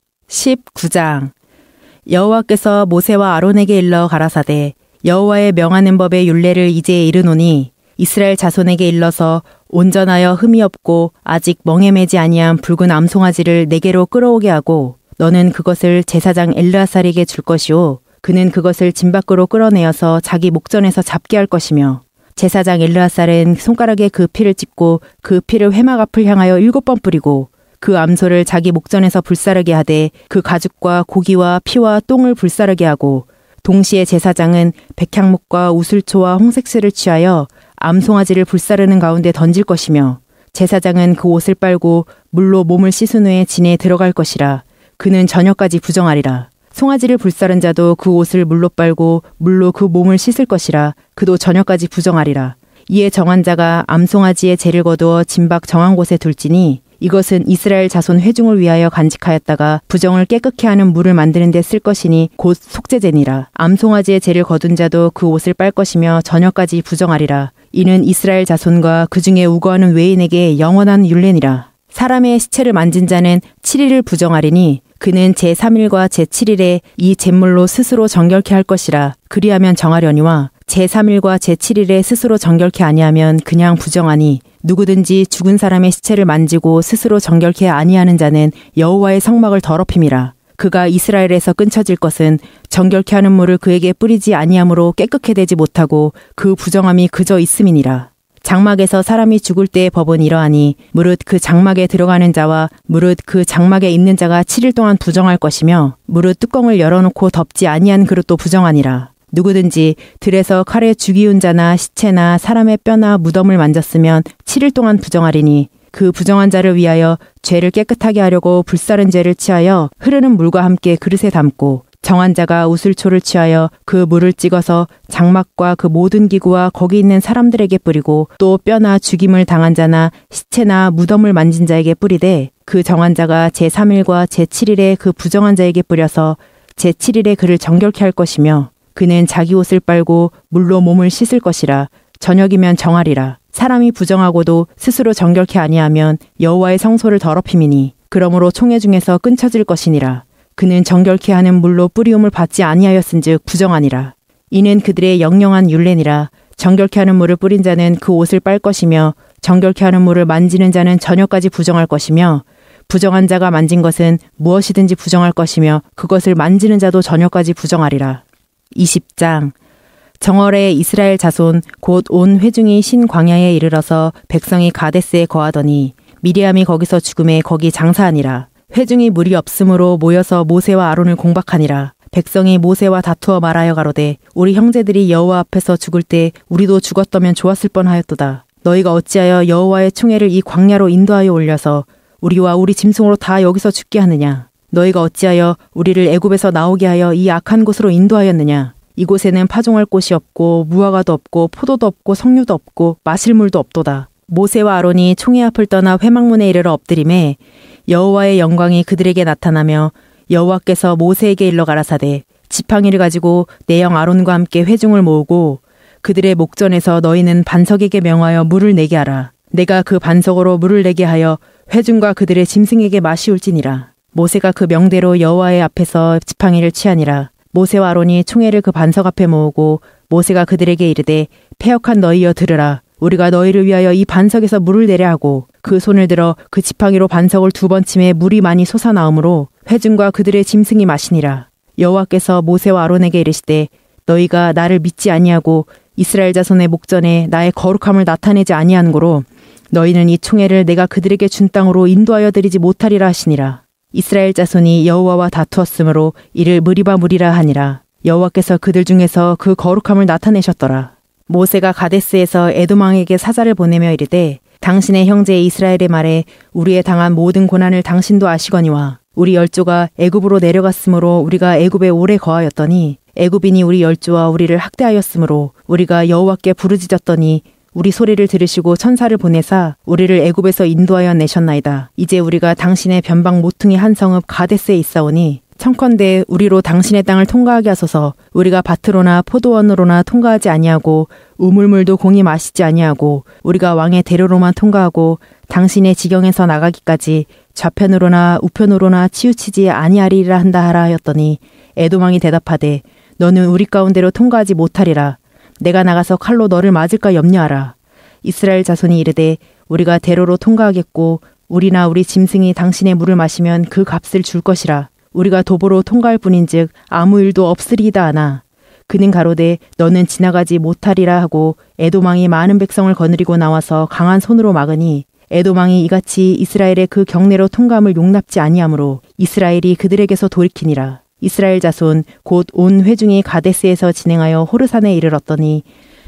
십구 장. 여호와께서 모세와 아론에게 일러 가라사대 여호와의 명하는 법의 율례를 이제 이르노니 이스라엘 자손에게 일러서 온전하여 흠이 없고 아직 멍에 매지 아니한 붉은 암송아지를 내게로 끌어오게 하고 너는 그것을 제사장 엘르아살에게 줄 것이요 그는 그것을 진 밖으로 끌어내어서 자기 목전에서 잡게 할 것이며 제사장 엘르아살은 손가락에 그 피를 찝고 그 피를 회막 앞을 향하여 일곱 번 뿌리고 그 암소를 자기 목전에서 불사르게 하되 그 가죽과 고기와 피와 똥을 불사르게 하고 동시에 제사장은 백향목과 우슬초와 홍색실을 취하여 암송아지를 불사르는 가운데 던질 것이며 제사장은 그 옷을 빨고 물로 몸을 씻은 후에 진에 들어갈 것이라. 그는 저녁까지 부정하리라. 송아지를 불사른 자도 그 옷을 물로 빨고 물로 그 몸을 씻을 것이라. 그도 저녁까지 부정하리라. 이에 정한 자가 암송아지의 재를 거두어 진박 정한 곳에 둘지니 이것은 이스라엘 자손 회중을 위하여 간직하였다가 부정을 깨끗게 하는 물을 만드는 데 쓸 것이니 곧 속죄제니라. 암송아지의 재를 거둔 자도 그 옷을 빨 것이며 저녁까지 부정하리라. 이는 이스라엘 자손과 그 중에 우거하는 외인에게 영원한 율례니라. 사람의 시체를 만진 자는 칠 일을 부정하리니 그는 제삼 일과 제칠 일에 이 잿물로 스스로 정결케 할 것이라. 그리하면 정하려니와 제삼 일과 제칠 일에 스스로 정결케 아니하면 그냥 부정하니 누구든지 죽은 사람의 시체를 만지고 스스로 정결케 아니하는 자는 여호와의 성막을 더럽힘이라. 그가 이스라엘에서 끊쳐질 것은 정결케 하는 물을 그에게 뿌리지 아니하므로 깨끗게 되지 못하고 그 부정함이 그저 있음이니라. 장막에서 사람이 죽을 때의 법은 이러하니 무릇 그 장막에 들어가는 자와 무릇 그 장막에 있는 자가 칠 일 동안 부정할 것이며 무릇 뚜껑을 열어놓고 덮지 아니한 그릇도 부정하니라. 누구든지 들에서 칼에 죽이운 자나 시체나 사람의 뼈나 무덤을 만졌으면 칠 일 동안 부정하리니 그 부정한 자를 위하여 죄를 깨끗하게 하려고 불사른 죄를 취하여 흐르는 물과 함께 그릇에 담고 정한 자가 우슬초를 취하여 그 물을 찍어서 장막과 그 모든 기구와 거기 있는 사람들에게 뿌리고 또 뼈나 죽임을 당한 자나 시체나 무덤을 만진 자에게 뿌리되 그 정한 자가 제삼 일과 제칠 일에 그 부정한 자에게 뿌려서 제칠 일에 그를 정결케 할 것이며 그는 자기 옷을 빨고 물로 몸을 씻을 것이라. 저녁이면 정하리라. 사람이 부정하고도 스스로 정결케 아니하면 여호와의 성소를 더럽힘이니 그러므로 총회 중에서 끊쳐질 것이니라. 그는 정결케 하는 물로 뿌리움을 받지 아니하였은즉 부정하니라. 이는 그들의 영영한 율례니라. 정결케 하는 물을 뿌린 자는 그 옷을 빨 것이며 정결케 하는 물을 만지는 자는 저녁까지 부정할 것이며 부정한 자가 만진 것은 무엇이든지 부정할 것이며 그것을 만지는 자도 저녁까지 부정하리라. 이십 장 정월에 이스라엘 자손 곧 온 회중이 신 광야에 이르러서 백성이 가데스에 거하더니 미리암이 거기서 죽음에 거기 장사하니라. 회중이 물이 없으므로 모여서 모세와 아론을 공박하니라. 백성이 모세와 다투어 말하여 가로되 우리 형제들이 여호와 앞에서 죽을 때 우리도 죽었더면 좋았을 뻔하였도다. 너희가 어찌하여 여호와의 총회를 이 광야로 인도하여 올려서 우리와 우리 짐승으로 다 여기서 죽게 하느냐. 너희가 어찌하여 우리를 애굽에서 나오게 하여 이 악한 곳으로 인도하였느냐. 이곳에는 파종할 곳이 없고 무화과도 없고 포도도 없고 석류도 없고 마실 물도 없도다. 모세와 아론이 총회 앞을 떠나 회막문에 이르러 엎드림에 여호와의 영광이 그들에게 나타나며 여호와께서 모세에게 일러 가라사대 지팡이를 가지고 내 영 아론과 함께 회중을 모으고 그들의 목전에서 너희는 반석에게 명하여 물을 내게 하라. 내가 그 반석으로 물을 내게 하여 회중과 그들의 짐승에게 마시울지니라. 모세가 그 명대로 여호와의 앞에서 지팡이를 취하니라. 모세와 아론이 총회를 그 반석 앞에 모으고 모세가 그들에게 이르되 패역한 너희여 들으라. 우리가 너희를 위하여 이 반석에서 물을 내려 하고 그 손을 들어 그 지팡이로 반석을 두 번 치매 물이 많이 솟아나오므로 회중과 그들의 짐승이 마시니라. 여호와께서 모세와 아론에게 이르시되 너희가 나를 믿지 아니하고 이스라엘 자손의 목전에 나의 거룩함을 나타내지 아니한 고로 너희는 이 총회를 내가 그들에게 준 땅으로 인도하여 드리지 못하리라 하시니라. 이스라엘 자손이 여호와와 다투었으므로 이를 무리바 무리라 하니라. 여호와께서 그들 중에서 그 거룩함을 나타내셨더라. 모세가 가데스에서 에돔 왕에게 사자를 보내며 이르되 당신의 형제 이스라엘의 말에 우리의 당한 모든 고난을 당신도 아시거니와 우리 열조가 애굽으로 내려갔으므로 우리가 애굽에 오래 거하였더니 애굽인이 우리 열조와 우리를 학대하였으므로 우리가 여호와께 부르짖었더니 우리 소리를 들으시고 천사를 보내사 우리를 애굽에서 인도하여 내셨나이다. 이제 우리가 당신의 변방 모퉁이 한 성읍 가데스에 있사오니 청컨대 우리로 당신의 땅을 통과하게 하소서. 우리가 밭으로나 포도원으로나 통과하지 아니하고 우물물도 공히 마시지 아니하고 우리가 왕의 대로로만 통과하고 당신의 지경에서 나가기까지 좌편으로나 우편으로나 치우치지 아니하리라 한다 하라 하였더니 에돔 왕이 대답하되 너는 우리 가운데로 통과하지 못하리라. 내가 나가서 칼로 너를 맞을까 염려하라. 이스라엘 자손이 이르되 우리가 대로로 통과하겠고 우리나 우리 짐승이 당신의 물을 마시면 그 값을 줄 것이라. 우리가 도보로 통과할 뿐인즉 아무 일도 없으리이다 하나 그는 가로되 너는 지나가지 못하리라 하고 에돔 왕이 많은 백성을 거느리고 나와서 강한 손으로 막으니 에돔 왕이 이같이 이스라엘의 그 경내로 통과함을 용납지 아니하므로 이스라엘이 그들에게서 돌이키니라. 이스라엘 자손 곧 온 회중이 가데스에서 진행하여 호르산에 이르렀더니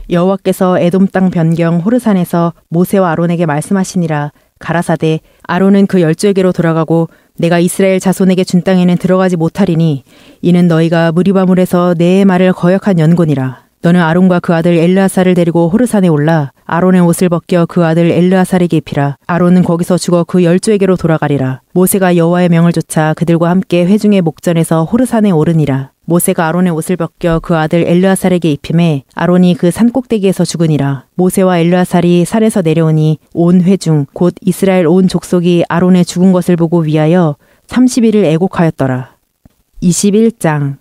여호와께서 에돔 땅 변경 호르산에서 모세와 아론에게 말씀하시니라. 가라사대 아론은 그 열조에게로 돌아가고 내가 이스라엘 자손에게 준 땅에는 들어가지 못하리니 이는 너희가 무리바물에서 내 말을 거역한 연고니라. 너는 아론과 그 아들 엘르아살을 데리고 호르산에 올라 아론의 옷을 벗겨 그 아들 엘르아살에게 입히라. 아론은 거기서 죽어 그 열조에게로 돌아가리라. 모세가 여호와의 명을 좇아 그들과 함께 회중의 목전에서 호르산에 오르니라. 모세가 아론의 옷을 벗겨 그 아들 엘르아살에게 입히매 아론이 그 산꼭대기에서 죽으니라. 모세와 엘르아살이 산에서 내려오니 온 회중 곧 이스라엘 온 족속이 아론의 죽은 것을 보고 위하여 삼십 일을 애곡하였더라. 이십일 장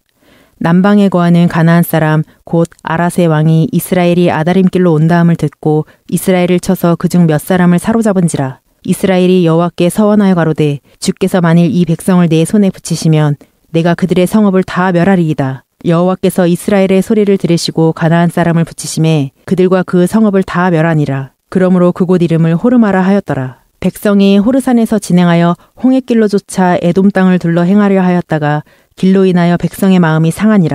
남방에 거하는 가나안 사람 곧 아라세 왕이 이스라엘이 아다림길로 온다함을 듣고 이스라엘을 쳐서 그중 몇 사람을 사로잡은지라. 이스라엘이 여호와께 서원하여 가로되 주께서 만일 이 백성을 내 손에 붙이시면 내가 그들의 성읍을 다 멸하리이다. 여호와께서 이스라엘의 소리를 들으시고 가나안 사람을 붙이심에 그들과 그 성읍을 다 멸하니라. 그러므로 그곳 이름을 호르마라 하였더라. 백성이 호르산에서 진행하여 홍해길로 쫓아 에돔 땅을 둘러 행하려 하였다가 길로 인하여 백성의 마음이 상하니라.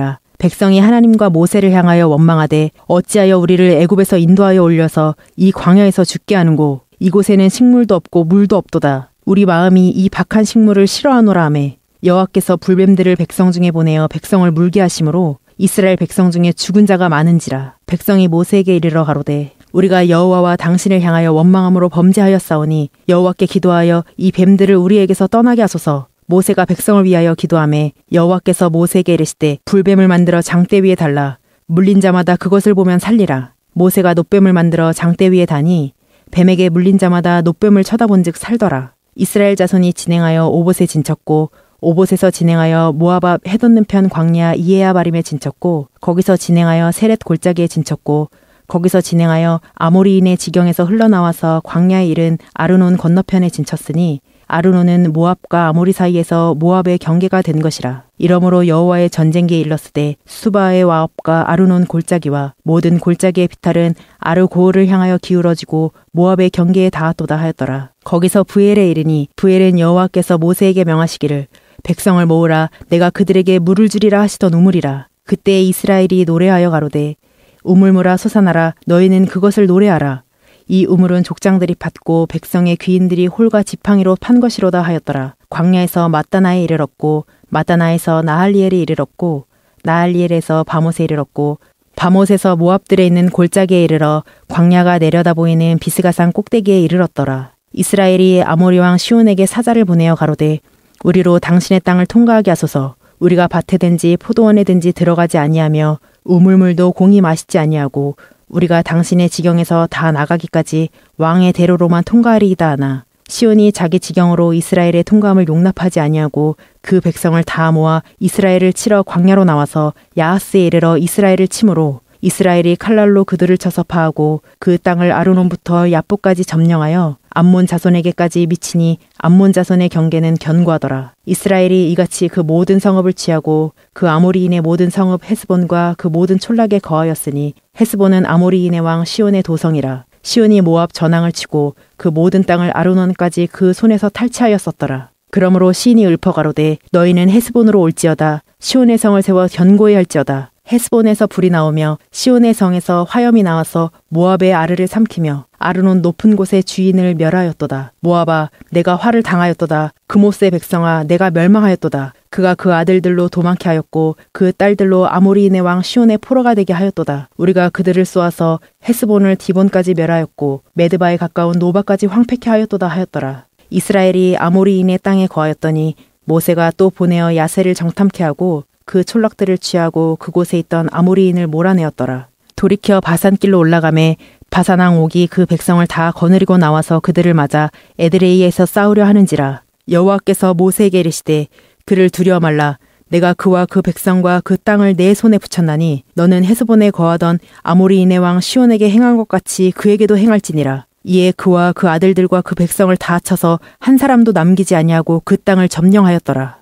백성이 하나님과 모세를 향하여 원망하되 어찌하여 우리를 애굽에서 인도하여 올려서 이 광야에서 죽게 하는고 이곳에는 식물도 없고 물도 없도다. 우리 마음이 이 박한 식물을 싫어하노라 하매 여호와께서 불뱀들을 백성 중에 보내어 백성을 물게 하심으로 이스라엘 백성 중에 죽은 자가 많은지라. 백성이 모세에게 이르러 가로되 우리가 여호와와 당신을 향하여 원망함으로 범죄하였사오니 여호와께 기도하여 이 뱀들을 우리에게서 떠나게 하소서. 모세가 백성을 위하여 기도하매 여호와께서 모세에게 이르시되 불뱀을 만들어 장대 위에 달라 물린 자마다 그것을 보면 살리라. 모세가 놋뱀을 만들어 장대 위에 다니 뱀에게 물린 자마다 놋뱀을 쳐다본즉 살더라. 이스라엘 자손이 진행하여 오봇에 진쳤고 오봇에서 진행하여 모압 앞 해돋는 편 광야 이에야바림에 진쳤고 거기서 진행하여 세렛 골짜기에 진쳤고 거기서 진행하여 아모리인의 지경에서 흘러나와서 광야에 이른 아르논 건너편에 진쳤으니 아르논은 모압과 아모리 사이에서 모압의 경계가 된 것이라. 이러므로 여호와의 전쟁기에 일렀으되 수바의 와업과 아르논 골짜기와 모든 골짜기의 비탈은 아르고르를 향하여 기울어지고 모압의 경계에 닿았도다 하였더라. 거기서 부엘에 이르니 부엘은 여호와께서 모세에게 명하시기를 백성을 모으라 내가 그들에게 물을 주리라 하시던 우물이라. 그때 이스라엘이 노래하여 가로되 우물물아 솟아나라 너희는 그것을 노래하라. 이 우물은 족장들이 팠고 백성의 귀인들이 홀과 지팡이로 판 것이로다 하였더라. 광야에서 마따나에 이르렀고 마따나에서 나할리엘에 이르렀고 나할리엘에서 바못에 이르렀고 바못에서 모압들에 있는 골짜기에 이르러 광야가 내려다 보이는 비스가산 꼭대기에 이르렀더라. 이스라엘이 아모리 왕 시온에게 사자를 보내어 가로되 우리로 당신의 땅을 통과하게 하소서. 우리가 밭에든지 포도원에든지 들어가지 아니하며 우물물도 공이 마시지 아니하고 우리가 당신의 지경에서 다 나가기까지 왕의 대로로만 통과하리이다 하나 시온이 자기 지경으로 이스라엘의 통과함을 용납하지 아니하고 그 백성을 다 모아 이스라엘을 치러 광야로 나와서 야하스에 이르러 이스라엘을 치므로 이스라엘이 칼날로 그들을 쳐서 파하고 그 땅을 아르논부터 야보까지 점령하여 암몬 자손에게까지 미치니 암몬 자손의 경계는 견고하더라. 이스라엘이 이같이 그 모든 성읍을 취하고 그 아모리인의 모든 성읍 헤스본과 그 모든 촌락에 거하였으니 헤스본은 아모리인의 왕 시온의 도성이라. 시온이 모압 전황을 치고 그 모든 땅을 아르논까지 그 손에서 탈취하였었더라. 그러므로 시인이 읊어가로되 너희는 헤스본으로 올지어다. 시온의 성을 세워 견고히 할지어다. 헤스본에서 불이 나오며 시온의 성에서 화염이 나와서 모압의 아르를 삼키며 아르논 높은 곳의 주인을 멸하였도다. 모압아 내가 화를 당하였도다. 그모스의 백성아 내가 멸망하였도다. 그가 그 아들들로 도망케 하였고 그 딸들로 아모리인의 왕 시온의 포로가 되게 하였도다. 우리가 그들을 쏘아서 헤스본을 디본까지 멸하였고 메드바에 가까운 노바까지 황폐케 하였도다 하였더라. 이스라엘이 아모리인의 땅에 거하였더니 모세가 또 보내어 야세를 정탐케 하고 그 촌락들을 취하고 그곳에 있던 아모리인을 몰아내었더라. 돌이켜 바산길로 올라가매 바산왕 옥이 그 백성을 다 거느리고 나와서 그들을 맞아 에드레이에서 싸우려 하는지라. 여호와께서 모세에게 이르시되 그를 두려워 말라. 내가 그와 그 백성과 그 땅을 내 손에 붙였나니 너는 헤스본에 거하던 아모리인의 왕 시온에게 행한 것 같이 그에게도 행할지니라. 이에 그와 그 아들들과 그 백성을 다 쳐서 한 사람도 남기지 아니하고 그 땅을 점령하였더라.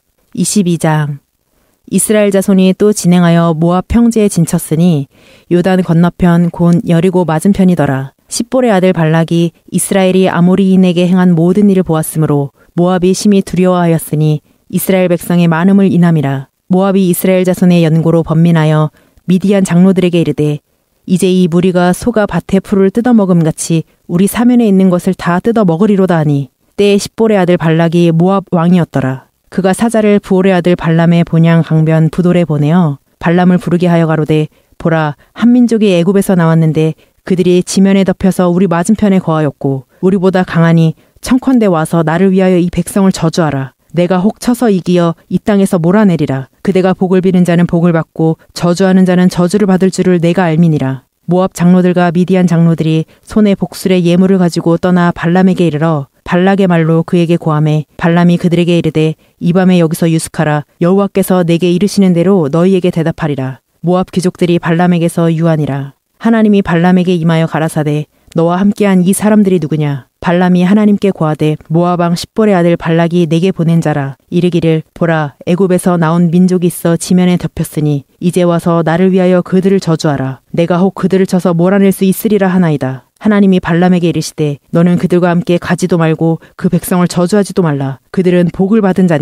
이십이 장. 이스라엘 자손이 또 진행하여 모압 평지에 진쳤으니 요단 건너편 곧 여리고 맞은편이더라. 십볼의 아들 발락이 이스라엘이 아모리인에게 행한 모든 일을 보았으므로 모압이 심히 두려워하였으니 이스라엘 백성의 많음을 인함이라. 모압이 이스라엘 자손의 연고로 번민하여 미디안 장로들에게 이르되 이제 이 무리가 소가 밭의 풀을 뜯어먹음같이 우리 사면에 있는 것을 다 뜯어먹으리로다 하니 때에 십볼의 아들 발락이 모압 왕이었더라. 그가 사자를 부올의 아들 발람의 본향 강변 부돌에 보내어 발람을 부르게 하여 가로되 보라 한 민족이 애굽에서 나왔는데 그들이 지면에 덮여서 우리 맞은편에 거하였고 우리보다 강하니 청컨대 와서 나를 위하여 이 백성을 저주하라. 내가 혹 쳐서 이기어 이 땅에서 몰아내리라. 그대가 복을 비는 자는 복을 받고 저주하는 자는 저주를 받을 줄을 내가 알미니라. 모압 장로들과 미디안 장로들이 손에 복술의 예물을 가지고 떠나 발람에게 이르러 발락의 말로 그에게 고하매 발람이 그들에게 이르되 이 밤에 여기서 유숙하라. 여호와께서 내게 이르시는 대로 너희에게 대답하리라. 모압 귀족들이 발람에게서 유하니라. 하나님이 발람에게 임하여 가라사대 너와 함께한 이 사람들이 누구냐? 발람이 하나님께 고하되 모압 왕 십볼의 아들 발락이 내게 보낸 자라. 이르기를 보라 애굽에서 나온 민족이 있어 지면에 덮였으니 이제 와서 나를 위하여 그들을 저주하라. 내가 혹 그들을 쳐서 몰아낼 수 있으리라 하나이다. 하나님이 발람에게 이르시되 너는 그들과 함께 가지도 말고 그 백성을 저주하지도 말라. 그들은 복을 받은 자니라.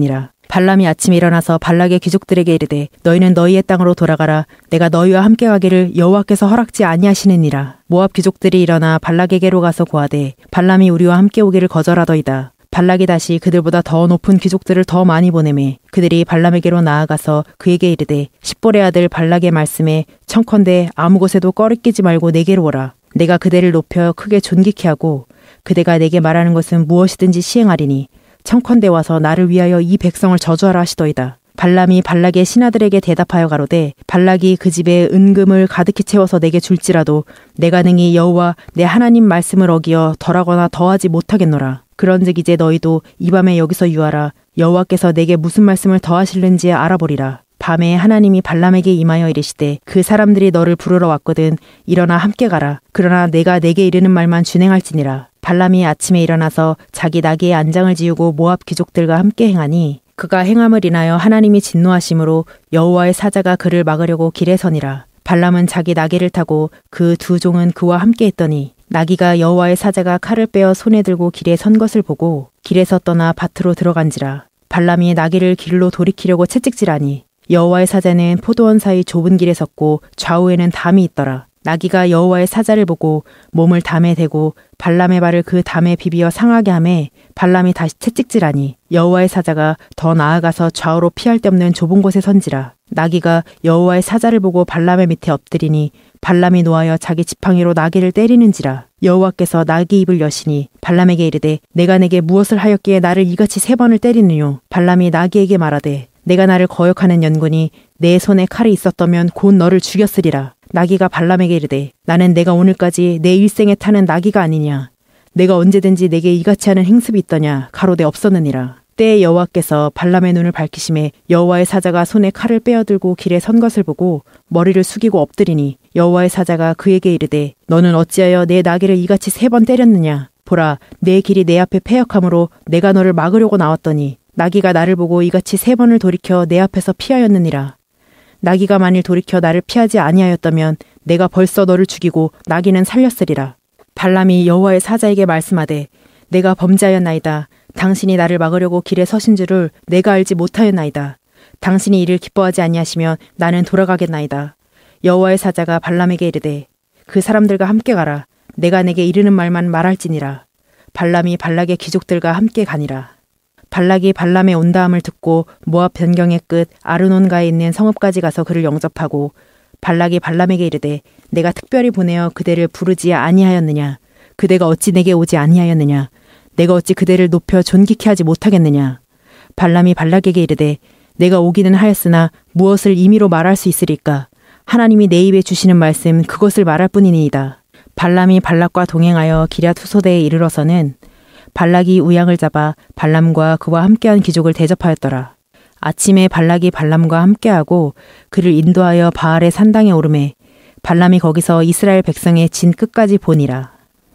발람이 아침에 일어나서 발락의 귀족들에게 이르되 너희는 너희의 땅으로 돌아가라. 내가 너희와 함께 가기를 여호와께서 허락지 아니하시느니라. 모압 귀족들이 일어나 발락에게로 가서 고하되 발람이 우리와 함께 오기를 거절하더이다. 발락이 다시 그들보다 더 높은 귀족들을 더 많이 보내매 그들이 발람에게로 나아가서 그에게 이르되 십볼의 아들 발락의 말씀에 청컨대 아무 곳에도 꺼리끼지 말고 내게로 오라. 내가 그대를 높여 크게 존귀케 하고 그대가 내게 말하는 것은 무엇이든지 시행하리니 청컨대 와서 나를 위하여 이 백성을 저주하라 하시더이다. 발람이 발락의 신하들에게 대답하여 가로되 발락이 그 집에 은금을 가득히 채워서 내게 줄지라도 내가 능히 여호와 내 하나님 말씀을 어기어 덜하거나 더하지 못하겠노라. 그런즉 이제 너희도 이 밤에 여기서 유하라. 여호와께서 내게 무슨 말씀을 더하실는지 알아보리라. 밤에 하나님이 발람에게 임하여 이르시되 그 사람들이 너를 부르러 왔거든 일어나 함께 가라. 그러나 내가 내게 이르는 말만 준행할지니라. 발람이 아침에 일어나서 자기 나귀의 안장을 지우고 모압 귀족들과 함께 행하니 그가 행함을 인하여 하나님이 진노하심으로 여호와의 사자가 그를 막으려고 길에 서니라. 발람은 자기 나귀를 타고 그 두 종은 그와 함께 했더니 나귀가 여호와의 사자가 칼을 빼어 손에 들고 길에 선 것을 보고 길에서 떠나 밭으로 들어간지라. 발람이 나귀를 길로 돌이키려고 채찍질하니 여호와의 사자는 포도원 사이 좁은 길에 섰고 좌우에는 담이 있더라. 나귀가 여호와의 사자를 보고 몸을 담에 대고 발람의 발을 그 담에 비비어 상하게 하매 발람이 다시 채찍질하니 여호와의 사자가 더 나아가서 좌우로 피할 데 없는 좁은 곳에 선지라. 나귀가 여호와의 사자를 보고 발람의 밑에 엎드리니 발람이 노하여 자기 지팡이로 나귀를 때리는지라. 여호와께서 나귀 입을 여시니 발람에게 이르되 내가 내게 무엇을 하였기에 나를 이같이 세 번을 때리느뇨. 발람이 나귀에게 말하되 내가 나를 거역하는 연군이 내 손에 칼이 있었다면 곧 너를 죽였으리라. 나귀가 발람에게 이르되 나는 내가 오늘까지 내 일생에 타는 나귀가 아니냐. 내가 언제든지 내게 이같이 하는 행습이 있더냐. 가로되 없었느니라. 때에 여호와께서 발람의 눈을 밝히심에 여호와의 사자가 손에 칼을 빼어들고 길에 선 것을 보고 머리를 숙이고 엎드리니 여호와의 사자가 그에게 이르되 너는 어찌하여 내 나귀를 이같이 세 번 때렸느냐. 보라 내 길이 내 앞에 패역함으로 내가 너를 막으려고 나왔더니 나귀가 나를 보고 이같이 세 번을 돌이켜 내 앞에서 피하였느니라. 나귀가 만일 돌이켜 나를 피하지 아니하였다면 내가 벌써 너를 죽이고 나귀는 살렸으리라. 발람이 여호와의 사자에게 말씀하되 내가 범죄하였나이다. 당신이 나를 막으려고 길에 서신 줄을 내가 알지 못하였나이다. 당신이 이를 기뻐하지 아니하시면 나는 돌아가겠나이다. 여호와의 사자가 발람에게 이르되 그 사람들과 함께 가라. 내가 내게 이르는 말만 말할지니라. 발람이 발락의 귀족들과 함께 가니라. 발락이 발람의 온다함을 듣고 모압 변경의 끝 아르논가에 있는 성읍까지 가서 그를 영접하고 발락이 발람에게 이르되 내가 특별히 보내어 그대를 부르지 아니하였느냐. 그대가 어찌 내게 오지 아니하였느냐. 내가 어찌 그대를 높여 존귀케 하지 못하겠느냐. 발람이 발락에게 이르되 내가 오기는 하였으나 무엇을 임의로 말할 수 있으리까. 하나님이 내 입에 주시는 말씀 그것을 말할 뿐이니이다. 발람이 발락과 동행하여 기럇 후소대에 이르러서는 발락이 우양을 잡아 발람과 그와 함께한 귀족을 대접하였더라. 아침에 발락이 발람과 함께하고 그를 인도하여 바알의 산당에 오르매 발람이 거기서 이스라엘 백성의 진 끝까지 보니라.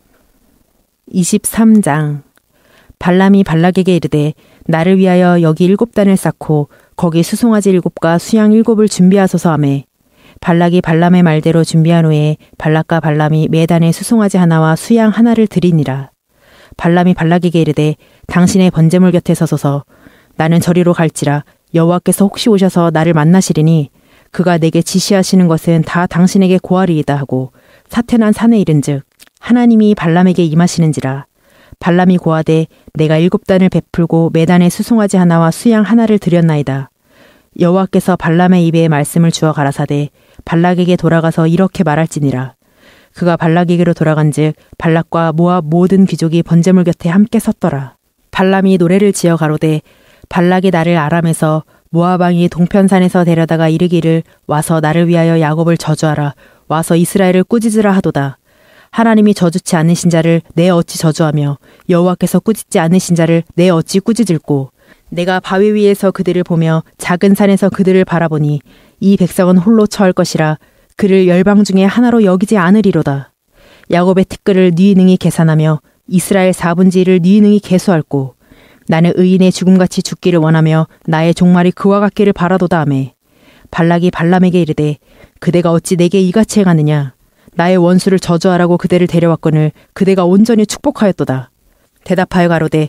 이십삼 장. 발람이 발락에게 이르되 나를 위하여 여기 일곱 단을 쌓고 거기 수송아지 일곱과 수양 일곱을 준비하소서 하매 발락이 발람의 말대로 준비한 후에 발락과 발람이 매단에 수송아지 하나와 수양 하나를 드리니라. 발람이 발락에게 이르되 당신의 번제물 곁에 서소서. 나는 저리로 갈지라 여호와께서 혹시 오셔서 나를 만나시리니 그가 내게 지시하시는 것은 다 당신에게 고하리이다 하고 사태난 산에 이른즉 하나님이 발람에게 임하시는지라. 발람이 고하되 내가 일곱 단을 베풀고 매단에 수송아지 하나와 수양 하나를 드렸나이다. 여호와께서 발람의 입에 말씀을 주어 가라사대 발락에게 돌아가서 이렇게 말할지니라. 그가 발락에게로 돌아간즉 발락과 모압 모든 귀족이 번제물 곁에 함께 섰더라. 발람이 노래를 지어 가로되 발락이 나를 아람에서 모압 왕이 동편산에서 데려다가 이르기를 와서 나를 위하여 야곱을 저주하라. 와서 이스라엘을 꾸짖으라 하도다. 하나님이 저주치 않으신 자를 내 어찌 저주하며 여호와께서 꾸짖지 않으신 자를 내 어찌 꾸짖을꼬. 내가 바위 위에서 그들을 보며 작은 산에서 그들을 바라보니 이 백성은 홀로 처할 것이라. 그를 열방 중에 하나로 여기지 않으리로다. 야곱의 티끌을 네 능히 계산하며 이스라엘 사분의 일을 네 능히 계수할꼬. 나는 의인의 죽음같이 죽기를 원하며 나의 종말이 그와 같기를 바라도다 하매 발락이 발람에게 이르되 그대가 어찌 내게 이같이 행하느냐. 나의 원수를 저주하라고 그대를 데려왔거늘 그대가 온전히 축복하였도다. 대답하여 가로되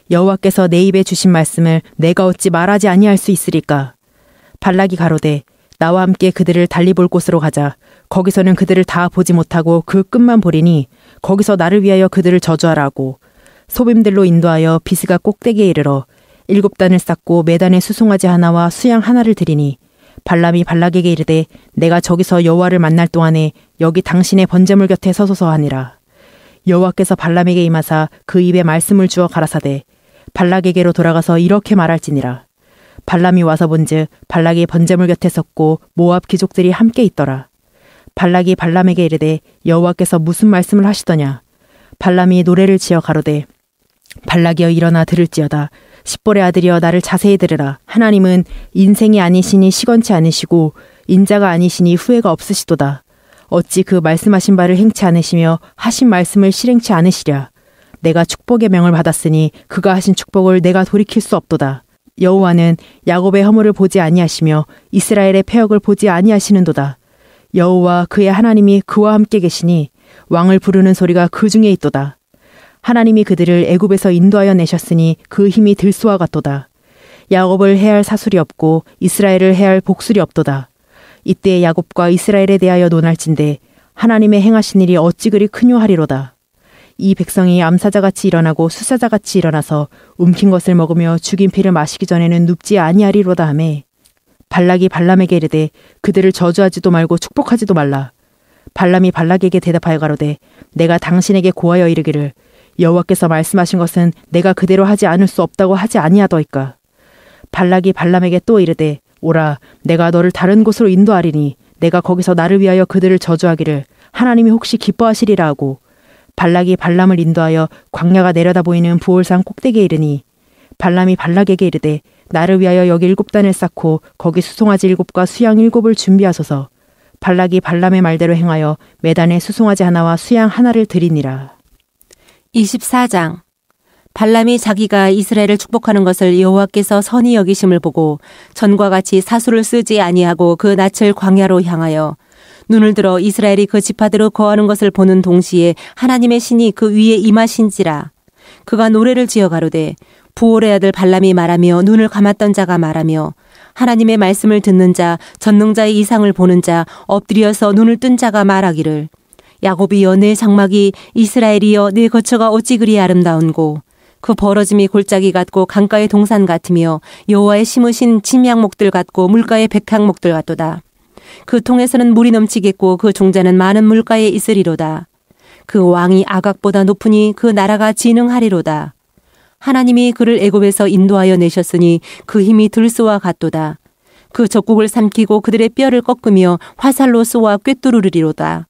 여호와께서 내 입에 주신 말씀을 내가 어찌 말하지 아니할 수 있으리까? 발락이 가로되 나와 함께 그들을 달리 볼 곳으로 가자. 거기서는 그들을 다 보지 못하고 그 끝만 보리니 거기서 나를 위하여 그들을 저주하라고. 소빔들로 인도하여 비스가 꼭대기에 이르러 일곱 단을 쌓고 매단에 수송아지 하나와 수양 하나를 드리니 발람이 발락에게 이르되 내가 저기서 여호와를 만날 동안에 여기 당신의 번제물 곁에 서소서 하니라. 여호와께서 발람에게 임하사 그 입에 말씀을 주어 가라사대 발락에게로 돌아가서 이렇게 말할지니라. 발람이 와서 본즉 발락이 번제물 곁에 섰고 모압 귀족들이 함께 있더라. 발락이 발람에게 이르되 여호와께서 무슨 말씀을 하시더냐. 발람이 노래를 지어 가로되 발락이여 일어나 들을지어다. 십볼의 아들이여 나를 자세히 들으라. 하나님은 인생이 아니시니 시건치 않으시고 인자가 아니시니 후회가 없으시도다. 어찌 그 말씀하신 바를 행치 않으시며 하신 말씀을 실행치 않으시랴. 내가 축복의 명을 받았으니 그가 하신 축복을 내가 돌이킬 수 없도다. 여호와는 야곱의 허물을 보지 아니하시며 이스라엘의 패역을 보지 아니하시는도다. 여호와 그의 하나님이 그와 함께 계시니 왕을 부르는 소리가 그 중에 있도다. 하나님이 그들을 애굽에서 인도하여 내셨으니 그 힘이 들소와 같도다. 야곱을 해할 사술이 없고 이스라엘을 해할 복술이 없도다. 이때 야곱과 이스라엘에 대하여 논할진대 하나님의 행하신 일이 어찌 그리 크뇨하리로다. 이 백성이 암사자같이 일어나고 수사자같이 일어나서 움킨 것을 먹으며 죽인 피를 마시기 전에는 눕지 아니하리로다 하매 발락이 발람에게 이르되 그들을 저주하지도 말고 축복하지도 말라. 발람이 발락에게 대답하여 가로되 내가 당신에게 고하여 이르기를 여호와께서 말씀하신 것은 내가 그대로 하지 않을 수 없다고 하지 아니하더이까. 발락이 발람에게 또 이르되 오라 내가 너를 다른 곳으로 인도하리니 내가 거기서 나를 위하여 그들을 저주하기를 하나님이 혹시 기뻐하시리라 하고 발락이 발람을 인도하여 광야가 내려다 보이는 부올산 꼭대기에 이르니 발람이 발락에게 이르되 나를 위하여 여기 일곱 단을 쌓고 거기 수송아지 일곱과 수양 일곱을 준비하소서. 발락이 발람의 말대로 행하여 매단에 수송아지 하나와 수양 하나를 드리니라. 이십사 장. 발람이 자기가 이스라엘을 축복하는 것을 여호와께서 선히 여기심을 보고 전과 같이 사수를 쓰지 아니하고 그 낯을 광야로 향하여 눈을 들어 이스라엘이 그 지파대로 거하는 것을 보는 동시에 하나님의 신이 그 위에 임하신지라. 그가 노래를 지어 가로되 부올의 아들 발람이 말하며 눈을 감았던 자가 말하며 하나님의 말씀을 듣는 자 전능자의 이상을 보는 자 엎드려서 눈을 뜬 자가 말하기를 야곱이여 내 장막이 이스라엘이여 내 거처가 어찌 그리 아름다운고 그 벌어짐이 골짜기 같고 강가의 동산 같으며 여호와의 심으신 침향목들 같고 물가의 백향목들 같도다. 그 통에서는 물이 넘치겠고 그 종자는 많은 물가에 있으리로다. 그 왕이 아각보다 높으니 그 나라가 진흥하리로다. 하나님이 그를 애굽에서 인도하여 내셨으니 그 힘이 들소와 같도다. 그 적국을 삼키고 그들의 뼈를 꺾으며 화살로 쏘아 꿰뚫으리로다.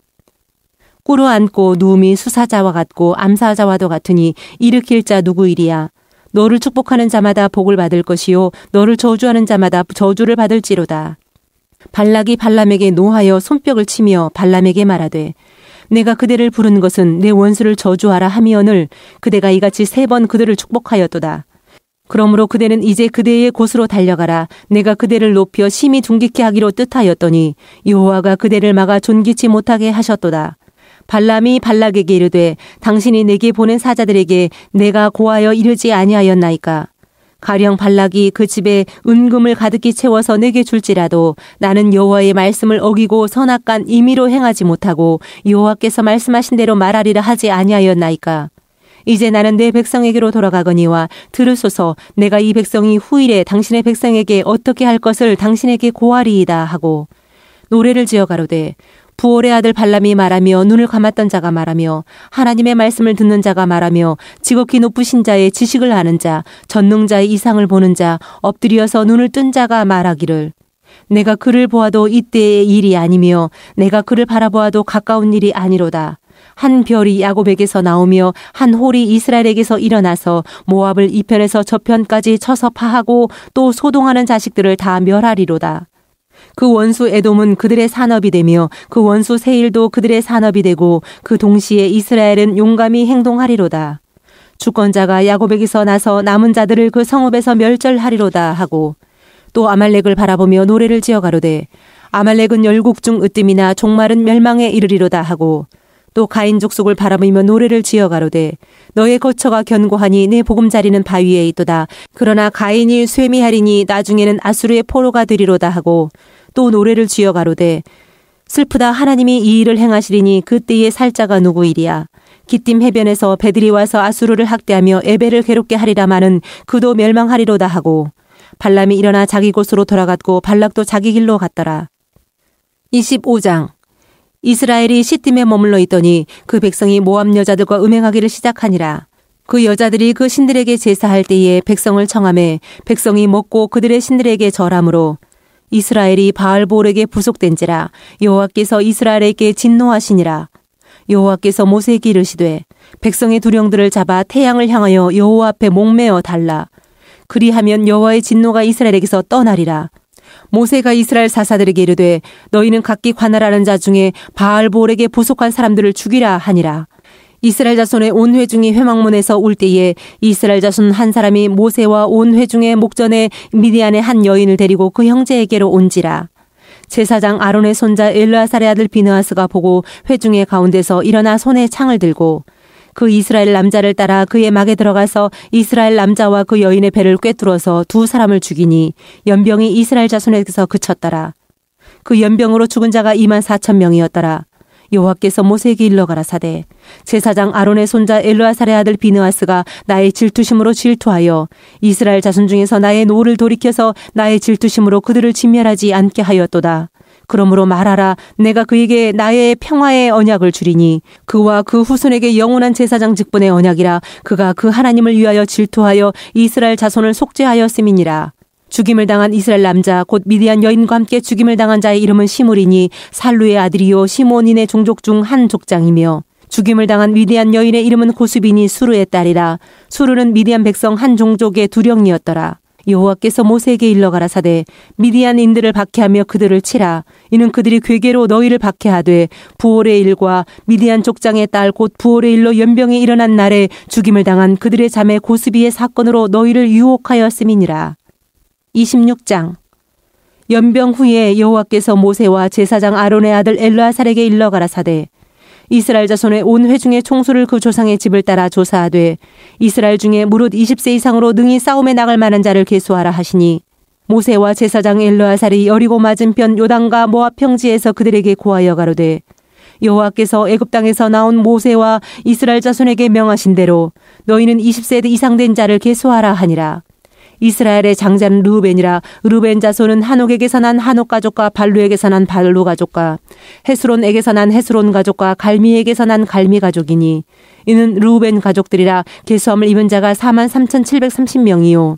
꿇어 앉고 누움이 수사자와 같고 암사자와도 같으니 일으킬 자 누구이리야. 너를 축복하는 자마다 복을 받을 것이요 너를 저주하는 자마다 저주를 받을지로다. 발락이 발람에게 노하여 손뼉을 치며 발람에게 말하되 내가 그대를 부른 것은 내 원수를 저주하라 함이오늘 그대가 이같이 세 번 그들을 축복하였도다. 그러므로 그대는 이제 그대의 곳으로 달려가라. 내가 그대를 높여 심히 존귀케 하기로 뜻하였더니 여호와가 그대를 막아 존귀치 못하게 하셨도다. 발람이 발락에게 이르되 당신이 내게 보낸 사자들에게 내가 고하여 이르지 아니하였나이까. 가령 발락이 그 집에 은금을 가득히 채워서 내게 줄지라도 나는 여호와의 말씀을 어기고 선악간 임의로 행하지 못하고 여호와께서 말씀하신 대로 말하리라 하지 아니하였나이까. 이제 나는 내 백성에게로 돌아가거니와 들으소서. 내가 이 백성이 후일에 당신의 백성에게 어떻게 할 것을 당신에게 고하리이다 하고 노래를 지어 가로되 부올의 아들 발람이 말하며 눈을 감았던 자가 말하며 하나님의 말씀을 듣는 자가 말하며 지극히 높으신 자의 지식을 아는 자 전능자의 이상을 보는 자 엎드려서 눈을 뜬 자가 말하기를 내가 그를 보아도 이때의 일이 아니며 내가 그를 바라보아도 가까운 일이 아니로다. 한 별이 야곱에게서 나오며 한 홀이 이스라엘에게서 일어나서 모압을 이편에서 저편까지 쳐서 파하고 또 소동하는 자식들을 다 멸하리로다. 그 원수 에돔은 그들의 산업이 되며 그 원수 세일도 그들의 산업이 되고 그 동시에 이스라엘은 용감히 행동하리로다. 주권자가 야곱에게서 나서 남은 자들을 그 성읍에서 멸절하리로다 하고 또 아말렉을 바라보며 노래를 지어 가로되 아말렉은 열국 중 으뜸이나 종말은 멸망에 이르리로다 하고 또 가인 족속을 바라보며 노래를 지어 가로되 너의 거처가 견고하니 내 보금자리는 바위에 있도다. 그러나 가인이 쇠미하리니 나중에는 아수르의 포로가 되리로다 하고 또 노래를 지어 가로되 슬프다. 하나님이 이 일을 행하시리니 그때의 살자가 누구이리야. 기띔 해변에서 배들이 와서 아수르를 학대하며 에벨을 괴롭게 하리라마는 그도 멸망하리로다 하고 발람이 일어나 자기 곳으로 돌아갔고 발락도 자기 길로 갔더라. 이십오 장. 이스라엘이 시딤에 머물러 있더니 그 백성이 모압 여자들과 음행하기를 시작하니라. 그 여자들이 그 신들에게 제사할 때에 백성을 청하매 백성이 먹고 그들의 신들에게 절함으로 이스라엘이 바알볼에게 부속된지라. 여호와께서 이스라엘에게 진노하시니라. 여호와께서 모세에게 이르시되 백성의 두령들을 잡아 태양을 향하여 여호와 앞에 목매어 달라. 그리하면 여호와의 진노가 이스라엘에게서 떠나리라. 모세가 이스라엘 사사들에게 이르되 너희는 각기 관할하는 자 중에 바알볼에게 부속한 사람들을 죽이라 하니라. 이스라엘 자손의 온 회중이 회막문에서 울 때에 이스라엘 자손 한 사람이 모세와 온 회중의 목전에 미디안의 한 여인을 데리고 그 형제에게로 온지라. 제사장 아론의 손자 엘르아살의 아들 비느하스가 보고 회중의 가운데서 일어나 손에 창을 들고 그 이스라엘 남자를 따라 그의 막에 들어가서 이스라엘 남자와 그 여인의 배를 꿰뚫어서 두 사람을 죽이니 연병이 이스라엘 자손에게서 그쳤더라. 그 연병으로 죽은 자가 이만 사천 명이었더라. 여호와께서 모세에게 일러 가라사대 제사장 아론의 손자 엘르아살의 아들 비느하스가 나의 질투심으로 질투하여 이스라엘 자손 중에서 나의 노를 돌이켜서 나의 질투심으로 그들을 진멸하지 않게 하였도다. 그러므로 말하라. 내가 그에게 나의 평화의 언약을 주리니 그와 그 후손에게 영원한 제사장 직분의 언약이라. 그가 그 하나님을 위하여 질투하여 이스라엘 자손을 속죄하였음이니라. 죽임을 당한 이스라엘 남자 곧 미디안 여인과 함께 죽임을 당한 자의 이름은 시므리니 살루의 아들이요 시몬인의 종족 중 한 족장이며 죽임을 당한 미디안 여인의 이름은 고수비니 수르의 딸이라. 수르는 미디안 백성 한 종족의 두령이었더라. 여호와께서 모세에게 일러 가라사대 미디안인들을 박해하며 그들을 치라. 이는 그들이 괴계로 너희를 박해하되 부올의 일과 미디안 족장의 딸 곧 부올의 일로 연병이 일어난 날에 죽임을 당한 그들의 자매 고스비의 사건으로 너희를 유혹하였음이니라. 이십육 장. 연병 후에 여호와께서 모세와 제사장 아론의 아들 엘르아살에게 일러 가라사대 이스라엘 자손의 온 회중의 총수를 그 조상의 집을 따라 조사하되 이스라엘 중에 무릇 이십 세 이상으로 능히 싸움에 나갈 만한 자를 계수하라 하시니 모세와 제사장 엘르아살이 여리고 맞은편 요단과 모압 평지에서 그들에게 고하여 가로되 여호와께서 애굽 땅에서 나온 모세와 이스라엘 자손에게 명하신 대로 너희는 이십 세 이상 된 자를 계수하라 하니라. 이스라엘의 장자는 르우벤이라. 르우벤 자손은 한옥에게서 난 한옥 가족과 발루에게서 난 발루 가족과 헤스론에게서 난 헤스론 가족과 갈미에게서 난 갈미 가족이니 이는 르우벤 가족들이라. 계수함을 입은 자가 사만 삼천칠백삼십 명이요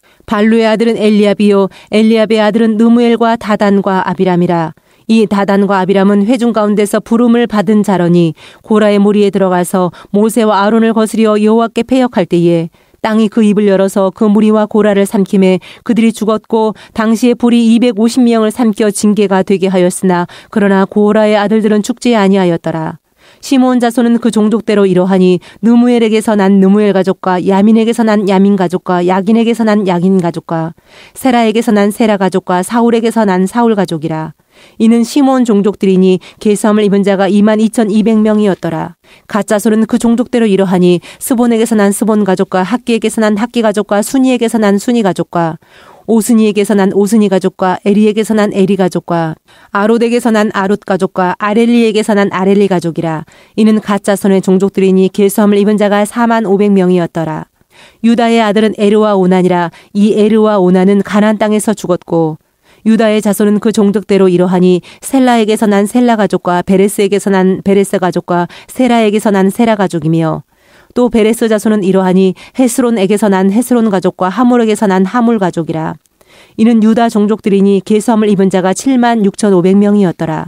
발루의 아들은 엘리압이요 엘리압의 아들은 느무엘과 다단과 아비람이라. 이 다단과 아비람은 회중 가운데서 부름을 받은 자러니 고라의 무리에 들어가서 모세와 아론을 거스려 여호와께 패역할 때에 땅이 그 입을 열어서 그 무리와 고라를 삼킴에 그들이 죽었고 당시에 불이 이백오십 명을 삼켜 징계가 되게 하였으나 그러나 고라의 아들들은 죽지 아니하였더라. 시므온 자손은 그 종족대로 이러하니 느무엘에게서 난 느무엘 가족과 야민에게서 난 야민 가족과 야긴에게서 난 야긴 가족과 세라에게서 난 세라 가족과 사울에게서 난 사울 가족이라. 이는 시므온 종족들이니 계수함을 입은 자가 이만 이천이백 명이었더라. 갓 자손은 그 종족대로 이러하니 스본에게서 난 스본 가족과 학기에게서 난 학기 가족과 순이에게서 난 순이 가족과 오스니에게서 난 오스니 가족과 에리에게서 난 에리 가족과 아롯에게서 난 아롯 가족과 아렐리에게서 난 아렐리 가족이라. 이는 갓 자손의 종족들이니 계수함을 입은 자가 사만 오백 명이었더라. 유다의 아들은 에르와 오난이라. 이 에르와 오난은 가나안 땅에서 죽었고 유다의 자손은 그 종족대로 이러하니 셀라에게서 난 셀라 가족과 베레스에게서 난 베레스 가족과 세라에게서 난 세라 가족이며 또 베레스 자손은 이러하니 헤스론에게서 난 헤스론 가족과 하물에게서 난 하물 가족이라. 이는 유다 종족들이니 계수함을 입은 자가 칠만 육천오백 명이었더라.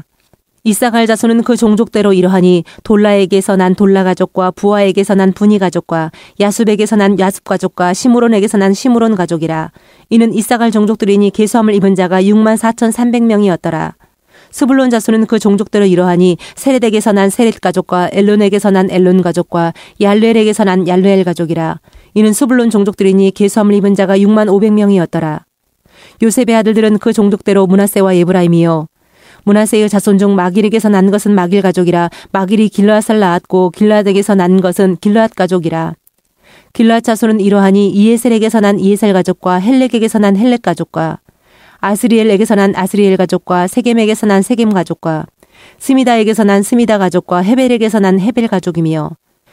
이사갈 자손은 그 종족대로 이러하니 돌라에게서 난 돌라 가족과 부하에게서 난 부니 가족과 야숲에게서 난 야숲 가족과 시므론에게서 난 시므론 가족이라. 이는 이사갈 종족들이니 계수함을 입은 자가 육만 사천삼백 명이었더라. 스불론 자손은 그 종족대로 이러하니 세렛에게서 난 세렛 가족과 엘론에게서 난 엘론 가족과 얄레엘에게서 난 얄레엘 가족이라. 이는 스불론 종족들이니 계수함을 입은 자가 육만 오백 명이었더라. 요셉의 아들들은 그 종족대로 므낫세와 에브라임이요 므낫세의 자손 중 마길에게서 난 것은 마길 가족이라. 마길이 길르앗을 낳았고 길르앗에게서 난 것은 길르앗 가족이라. 길르앗 자손은 이러하니 이에셀에게서 난 이에셀 가족과 헬렉에게서 난 헬렉 가족과 아스리엘에게서 난 아스리엘 가족과 세겜에게서 난 세겜 가족과 스미다에게서 난 스미다 가족과 헤벨에게서 난 헤벨 가족이며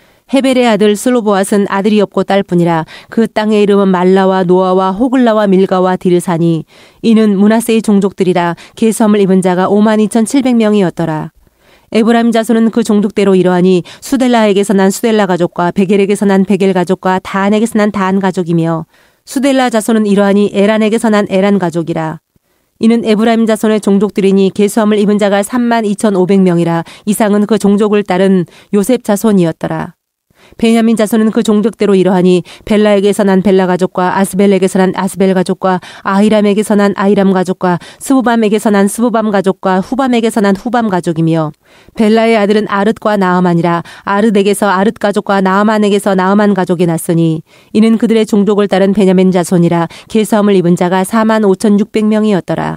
헤벨의 아들 슬로보앗은 아들이 없고 딸뿐이라. 그 땅의 이름은 말라와 노아와 호글라와 밀가와 디르사니 이는 므낫세의 종족들이라. 계수함을 입은 자가 오만 이천칠백 명이었더라. 에브라임 자손은 그 종족대로 이러하니 수델라에게서 난 수델라 가족과 베겔에게서 난 베겔 가족과 다한에게서 난 다한 가족이며 수델라 자손은 이러하니 에란에게서 난 에란 가족이라. 이는 에브라임 자손의 종족들이니 계수함을 입은 자가 삼만 이천오백 명이라. 이상은 그 종족을 따른 요셉 자손이었더라. 베냐민 자손은 그 종족대로 이러하니 벨라에게서 난 벨라 가족과 아스벨에게서 난 아스벨 가족과 아히람에게서 난 아히람 가족과 스부밤에게서 난 스부밤 가족과 후밤에게서 난 후밤 가족이며 벨라의 아들은 아릇과 나아만이라. 아릇에게서 아릇 가족과 나아만에게서 나아만 가족이 났으니 이는 그들의 종족을 따른 베냐민 자손이라. 계수함을 입은 자가 사만 오천육백 명이었더라.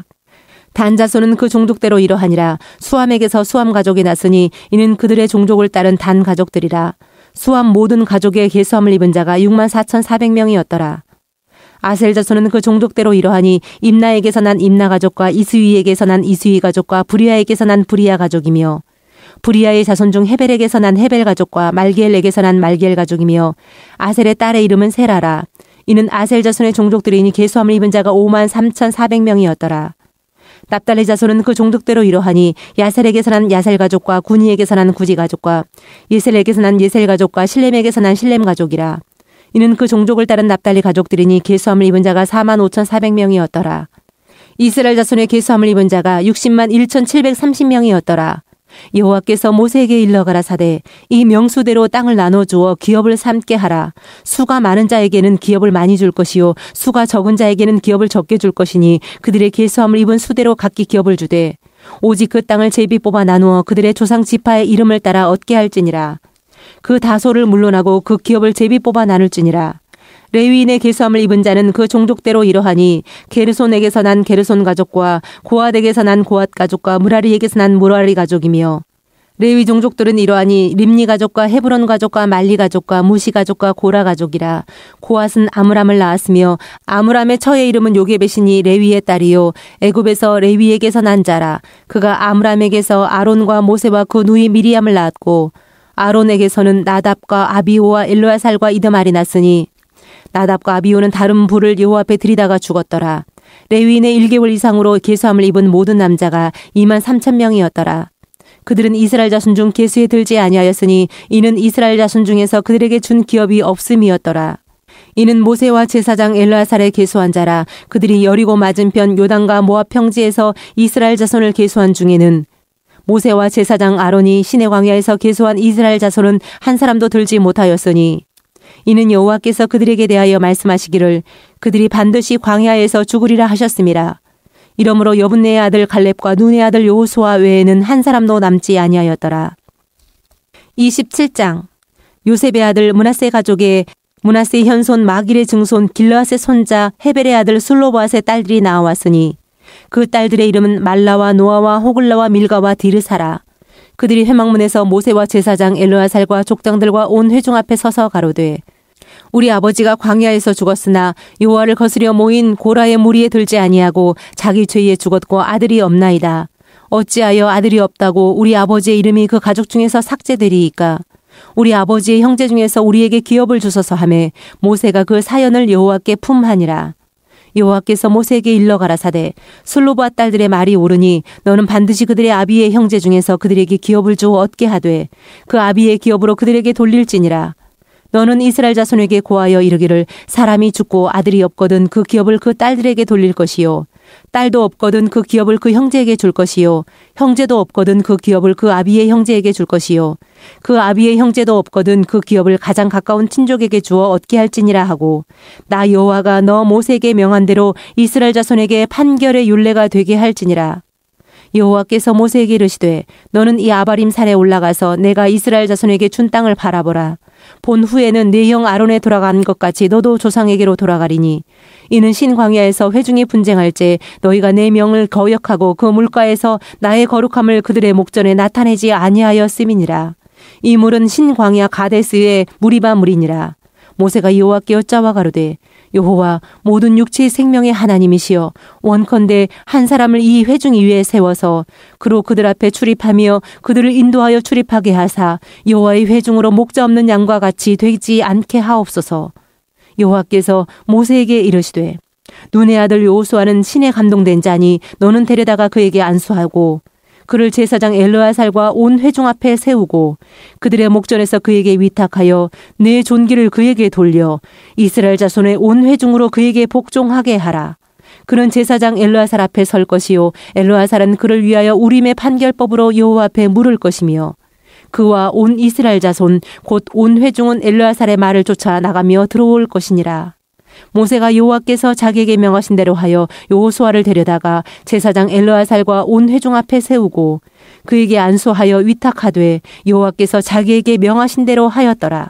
단 자손은 그 종족대로 이러하니라. 수함에게서 수함 가족이 났으니 이는 그들의 종족을 따른 단 가족들이라. 수함 모든 가족의 계수함을 입은 자가 육만 사천사백 명이었더라. 아셀 자손은 그 종족대로 이러하니 임나에게서 난 임나 가족과 이스위에게서 난 이스위 가족과 브리아에게서 난 브리아 가족이며 브리아의 자손 중 헤벨에게서 난 헤벨 가족과 말기엘에게서 난 말기엘 가족이며 아셀의 딸의 이름은 세라라. 이는 아셀 자손의 종족들이니 계수함을 입은 자가 오만 삼천사백 명이었더라. 납달리 자손은 그 종족대로 이러하니 야셀에게서 난 야셀 가족과 구니에게서 난 구지 가족과 예셀에게서 난 예셀 가족과 실렘에게서 난 실렘 가족이라. 이는 그 종족을 따른 납달리 가족들이니 계수함을 입은 자가 사만 오천사백 명이었더라. 이스라엘 자손의 계수함을 입은 자가 육십만 천칠백삼십 명이었더라. 여호와께서 모세에게 일러 가라사대 이 명수대로 땅을 나눠 주어 기업을 삼게 하라. 수가 많은 자에게는 기업을 많이 줄 것이요 수가 적은 자에게는 기업을 적게 줄 것이니 그들의 계수함을 입은 수대로 각기 기업을 주되 오직 그 땅을 제비 뽑아 나누어 그들의 조상 지파의 이름을 따라 얻게 할지니라. 그 다소를 물론하고 그 기업을 제비 뽑아 나눌지니라. 레위인의 계수함을 입은 자는 그 종족대로 이러하니 게르손에게서 난 게르손 가족과 고앗에게서 난 고앗 가족과 무라리에게서 난 무라리 가족이며 레위 종족들은 이러하니 림니 가족과 헤브론 가족과 말리 가족과 무시 가족과 고라 가족이라. 고앗은 아므람을 낳았으며 아므람의 처의 이름은 요게벳이니 레위의 딸이요 애굽에서 레위에게서 난 자라. 그가 아므람에게서 아론과 모세와 그 누이 미리암을 낳았고 아론에게서는 나답과 아비오와 엘르아살과 이드말이 났으니 나답과 아비오는 다른 불을 여호와 앞에 들이다가 죽었더라. 레위인의 일 개월 이상으로 계수함을 입은 모든 남자가 이만 삼천 명이었더라. 그들은 이스라엘 자손 중 계수에 들지 아니하였으니 이는 이스라엘 자손 중에서 그들에게 준 기업이 없음이었더라. 이는 모세와 제사장 엘르아살의 계수한 자라. 그들이 여리고 맞은편 요단과 모압 평지에서 이스라엘 자손을 계수한 중에는 모세와 제사장 아론이 시내 광야에서 계수한 이스라엘 자손은 한 사람도 들지 못하였으니 이는 여호와께서 그들에게 대하여 말씀하시기를 그들이 반드시 광야에서 죽으리라 하셨음이라. 이러므로 여분네의 아들 갈렙과 눈의 아들 여호수아 외에는 한 사람도 남지 아니하였더라. 이십칠 장 요셉의 아들 므낫세 가족의 므낫세 현손 마길의 증손 길르앗의 손자 헤벨의 아들 슬로보앗의 딸들이 나왔으니 그 딸들의 이름은 말라와 노아와 호글라와 밀가와 디르사라. 그들이 회막문에서 모세와 제사장 엘르아살과 족장들과 온 회중 앞에 서서 가로되 우리 아버지가 광야에서 죽었으나 여호와를 거스려 모인 고라의 무리에 들지 아니하고 자기 죄에 죽었고 아들이 없나이다. 어찌하여 아들이 없다고 우리 아버지의 이름이 그 가족 중에서 삭제되리이까. 우리 아버지의 형제 중에서 우리에게 기업을 주소서 하매 모세가 그 사연을 여호와께 품하니라. 여호와께서 모세에게 일러 가라사대 슬로보앗 딸들의 말이 옳으니 너는 반드시 그들의 아비의 형제 중에서 그들에게 기업을 주어 얻게 하되 그 아비의 기업으로 그들에게 돌릴지니라. 너는 이스라엘 자손에게 고하여 이르기를 사람이 죽고 아들이 없거든 그 기업을 그 딸들에게 돌릴 것이요 딸도 없거든 그 기업을 그 형제에게 줄 것이요 형제도 없거든 그 기업을 그 아비의 형제에게 줄 것이요 그 아비의 형제도 없거든 그 기업을 가장 가까운 친족에게 주어 얻게 할지니라 하고 나 여호와가 너 모세에게 명한 대로 이스라엘 자손에게 판결의 율례가 되게 할지니라. 여호와께서 모세에게 이르시되 너는 이 아바림 산에 올라가서 내가 이스라엘 자손에게 준 땅을 바라보라. 본 후에는 네 형 아론에 돌아간 것 같이 너도 조상에게로 돌아가리니 이는 신광야에서 회중이 분쟁할 때 너희가 내 명을 거역하고 그 물가에서 나의 거룩함을 그들의 목전에 나타내지 아니하였음이니라. 이 물은 신광야 가데스의 무리바 물이니라. 모세가 여호와께 여짜와 가로되 여호와 모든 육체의 생명의 하나님이시여 원컨대 한 사람을 이 회중 위에 세워서 그로 그들 앞에 출입하며 그들을 인도하여 출입하게 하사 여호와의 회중으로 목자 없는 양과 같이 되지 않게 하옵소서. 여호와께서 모세에게 이르시되 눈의 아들 여호수아는 신에 감동된 자니 너는 데려다가 그에게 안수하고 그를 제사장 엘르아살과 온 회중 앞에 세우고 그들의 목전에서 그에게 위탁하여 내 존귀를 그에게 돌려 이스라엘 자손의 온 회중으로 그에게 복종하게 하라. 그는 제사장 엘르아살 앞에 설 것이요 엘르아살은 그를 위하여 우림의 판결법으로 여호와 앞에 물을 것이며 그와 온 이스라엘 자손 곧 온 회중은 엘르아살의 말을 쫓아 나가며 들어올 것이니라. 모세가 여호와께서 자기에게 명하신 대로 하여 여호수아를 데려다가 제사장 엘르아살과 온 회중 앞에 세우고 그에게 안수하여 위탁하되 여호와께서 자기에게 명하신 대로 하였더라.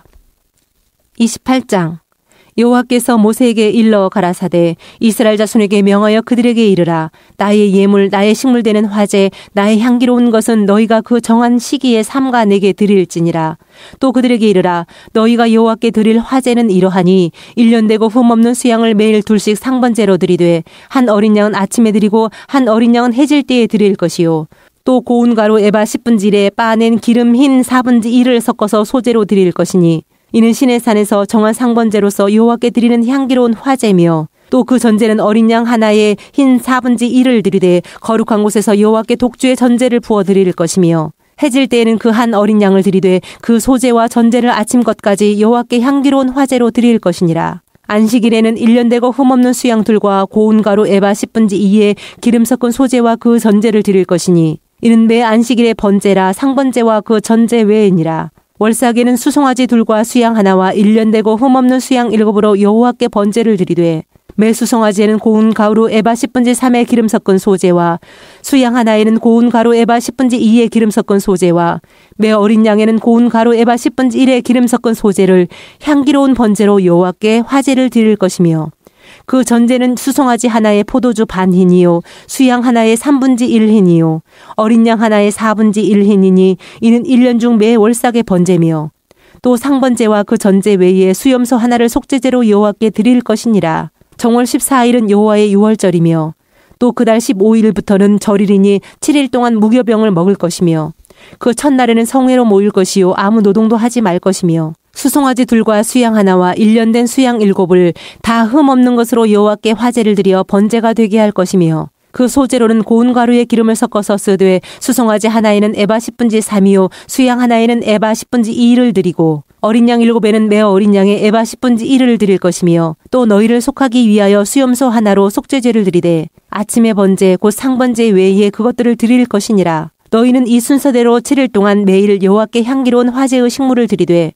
이십팔 장. 여호와께서 모세에게 일러 가라사대 이스라엘 자손에게 명하여 그들에게 이르라. 나의 예물 나의 식물 되는 화제 나의 향기로운 것은 너희가 그 정한 시기에 삼가 내게 드릴지니라. 또 그들에게 이르라. 너희가 여호와께 드릴 화제는 이러하니 일 년 되고 흠없는 수양을 매일 둘씩 상번제로 드리되 한 어린 양은 아침에 드리고 한 어린 양은 해질 때에 드릴 것이요. 또 고운 가루 에바 십 분지 일에 빻아낸 기름 흰 사 분지 일을 섞어서 소제로 드릴 것이니 이는 신의 산에서 정한 상번제로서 여호와께 드리는 향기로운 화제며 또 그 전제는 어린 양 하나에 흰 사 분지 일을 드리되 거룩한 곳에서 여호와께 독주의 전제를 부어 드릴 것이며 해질 때에는 그 한 어린 양을 드리되 그 소제와 전제를 아침것까지 여호와께 향기로운 화제로 드릴 것이니라. 안식일에는 일 년 되고 흠없는 수양들과 고운 가루 에바 십 분지 이에 기름 섞은 소제와 그 전제를 드릴 것이니 이는 매 안식일의 번제라 상번제와 그 전제 외이니라. 월삭에는 수송아지 둘과 수양 하나와 일 년 되고 흠없는 수양 일곱으로 여호와께 번제를 드리되 매 수송아지에는 고운 가루 에바 십 분지 삼의 기름 섞은 소제와 수양 하나에는 고운 가루 에바 십 분지 이의 기름 섞은 소제와 매 어린 양에는 고운 가루 에바 십 분지 일의 기름 섞은 소제를 향기로운 번제로 여호와께 화제를 드릴 것이며 그 전제는 수송아지 하나에 포도주 반 흰이요 수양 하나에 삼 분지 일 흰이요 어린 양 하나에 사 분지 일 흰이니 이는 일 년 중 매 월삭의 번제며 또 상번제와 그 전제 외에 수염소 하나를 속죄제로 여호와께 드릴 것이니라. 정월 십사 일은 여호와의 유월절이며 또 그달 십오 일부터는 절일이니 칠 일 동안 무교병을 먹을 것이며 그 첫날에는 성회로 모일 것이요 아무 노동도 하지 말 것이며 수송아지 둘과 수양 하나와 일 년 된 수양 일곱을 다 흠없는 것으로 여호와께 화제를 드려 번제가 되게 할 것이며 그 소제로는 고운 가루에 기름을 섞어서 쓰되 수송아지 하나에는 에바 십 분지 삼이요 수양 하나에는 에바 십 분지 이를 드리고 어린 양 일곱에는 매 어린 양에 에바 십 분지 일을 드릴 것이며 또 너희를 속하기 위하여 수염소 하나로 속죄제를 드리되 아침의 번제 곧 상번제 외에 그것들을 드릴 것이니라. 너희는 이 순서대로 칠 일 동안 매일 여호와께 향기로운 화제의 식물을 드리되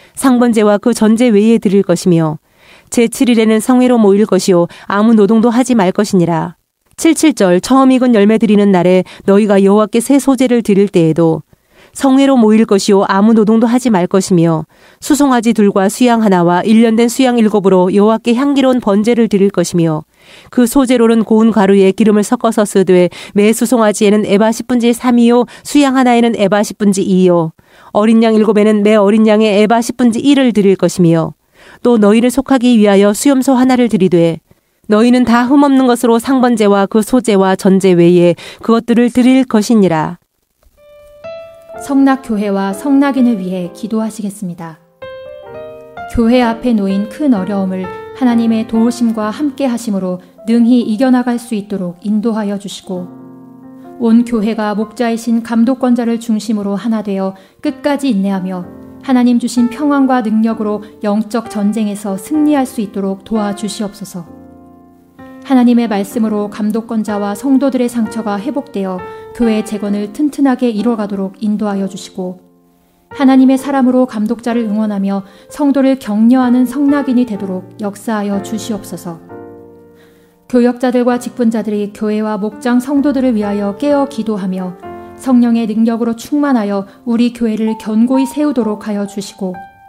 상번제와 그 전제 외에 드릴 것이며 제칠 일에는 성회로 모일 것이요 아무 노동도 하지 말 것이니라. 칠칠절 처음 익은 열매 드리는 날에 너희가 여호와께 새 소제를 드릴 때에도 성회로 모일 것이요 아무 노동도 하지 말 것이며 수송아지 둘과 수양 하나와 일 년 된 수양 일곱으로 여호와께 향기로운 번제를 드릴 것이며 그 소제로는 고운 가루에 기름을 섞어서 쓰되 매 수송아지에는 에바 십 분지 삼이요 수양 하나에는 에바 십 분지 이요 어린 양 일곱에는 매 어린 양에 에바 십 분지 일을 드릴 것이며 또 너희를 속하기 위하여 수염소 하나를 드리되 너희는 다 흠없는 것으로 상번제와 그 소제와 전제 외에 그것들을 드릴 것이니라. 성낙교회와 성낙인을 위해 기도하시겠습니다. 교회 앞에 놓인 큰 어려움을 하나님의 도우심과 함께 하심으로 능히 이겨나갈 수 있도록 인도하여 주시고 온 교회가 목자이신 감독권자를 중심으로 하나 되어 끝까지 인내하며 하나님 주신 평안과 능력으로 영적 전쟁에서 승리할 수 있도록 도와주시옵소서. 하나님의 말씀으로 감독권자와 성도들의 상처가 회복되어 교회의 재건을 튼튼하게 이뤄가도록 인도하여 주시고 하나님의 사람으로 감독자를 응원하며 성도를 격려하는 성낙인이 되도록 역사하여 주시옵소서. 교역자들과 직분자들이 교회와 목장 성도들을 위하여 깨어 기도하며 성령의 능력으로 충만하여 우리 교회를 견고히 세우도록 하여 주시고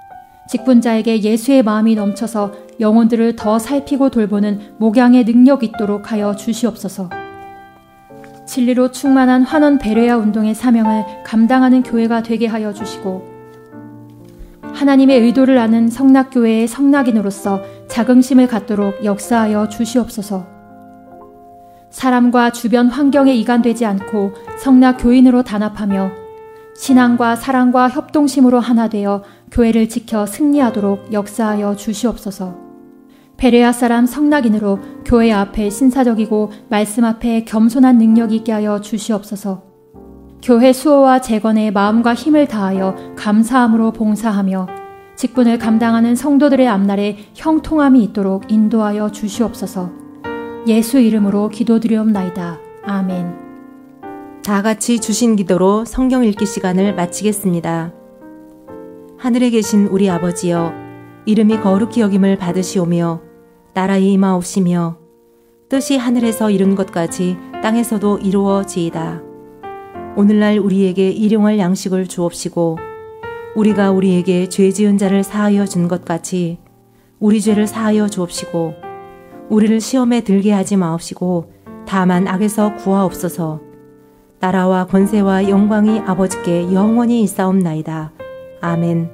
직분자에게 예수의 마음이 넘쳐서 영혼들을 더 살피고 돌보는 목양의 능력이 있도록 하여 주시옵소서. 진리로 충만한 환원 베레아 운동의 사명을 감당하는 교회가 되게 하여 주시고, 하나님의 의도를 아는 성락교회의 성락인으로서 자긍심을 갖도록 역사하여 주시옵소서. 사람과 주변 환경에 이간되지 않고 성락교인으로 단합하며 신앙과 사랑과 협동심으로 하나 되어 교회를 지켜 승리하도록 역사하여 주시옵소서. 베레아 사람 성락인으로 교회 앞에 신사적이고 말씀 앞에 겸손한 능력이 있게 하여 주시옵소서. 교회 수호와 재건에 마음과 힘을 다하여 감사함으로 봉사하며 직분을 감당하는 성도들의 앞날에 형통함이 있도록 인도하여 주시옵소서. 예수 이름으로 기도드리옵나이다. 아멘. 다 같이 주신 기도로 성경 읽기 시간을 마치겠습니다. 하늘에 계신 우리 아버지여, 이름이 거룩히 여김을 받으시오며 나라의 임하옵시며 뜻이 하늘에서 이룬 것까지 땅에서도 이루어지이다. 오늘날 우리에게 일용할 양식을 주옵시고 우리가 우리에게 죄 지은 자를 사하여 준 것 같이 우리 죄를 사하여 주옵시고 우리를 시험에 들게 하지 마옵시고 다만 악에서 구하옵소서. 나라와 권세와 영광이 아버지께 영원히 있사옵나이다. 아멘.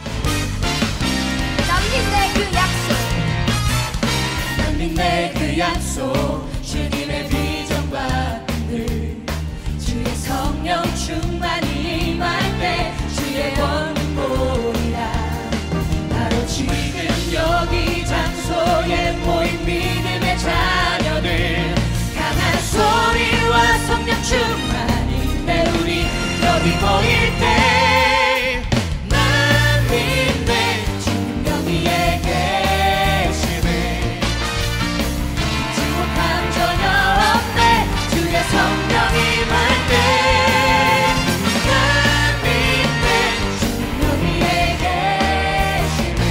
내 그 약속, 주님의 비전과 늘 주의 성령 충만히 임할 때 주의 권능 보리라. 바로 지금 여기 장소에 모인 믿음의 자녀들, 강한 소리와 성령 충만히 내 우리 여기 모일 때 난 믿네 주님 여기에 계심을. 성령이 말 때 난 믿네 주님 여기에 계심을.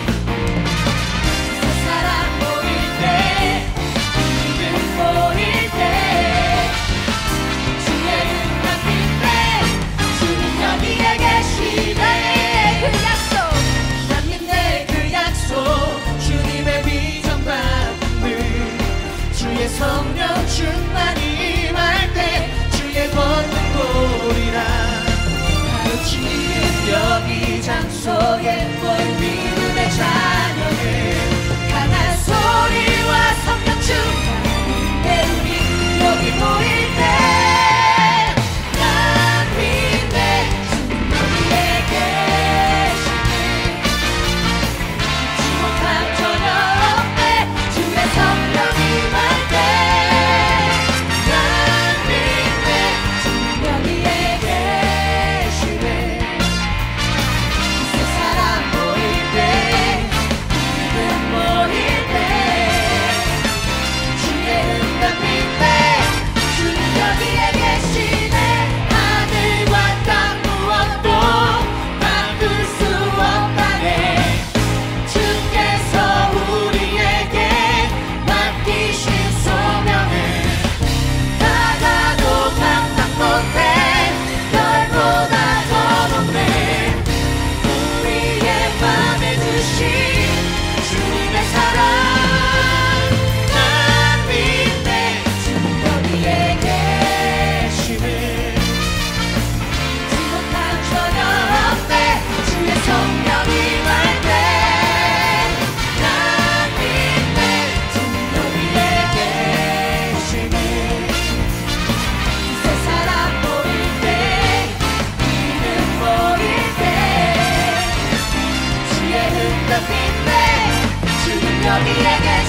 세사람 모일 때 믿음 모일 때 주의 능력 믿네 주님 여기에 계시네. 그 약속 난 믿네 그 약속, 주님의 비전과 늘 주의 성령 충만히 주의 권능 보리라. 바로 지금 여기 장소에 모인 믿음의 자녀들, 강한 소리와 성령 충만히 내 우리 여기 모일 때 난 믿네 주님 여기에 계시네. 잊지 못함 전혀 없네 주의 성령이 말 때 여기에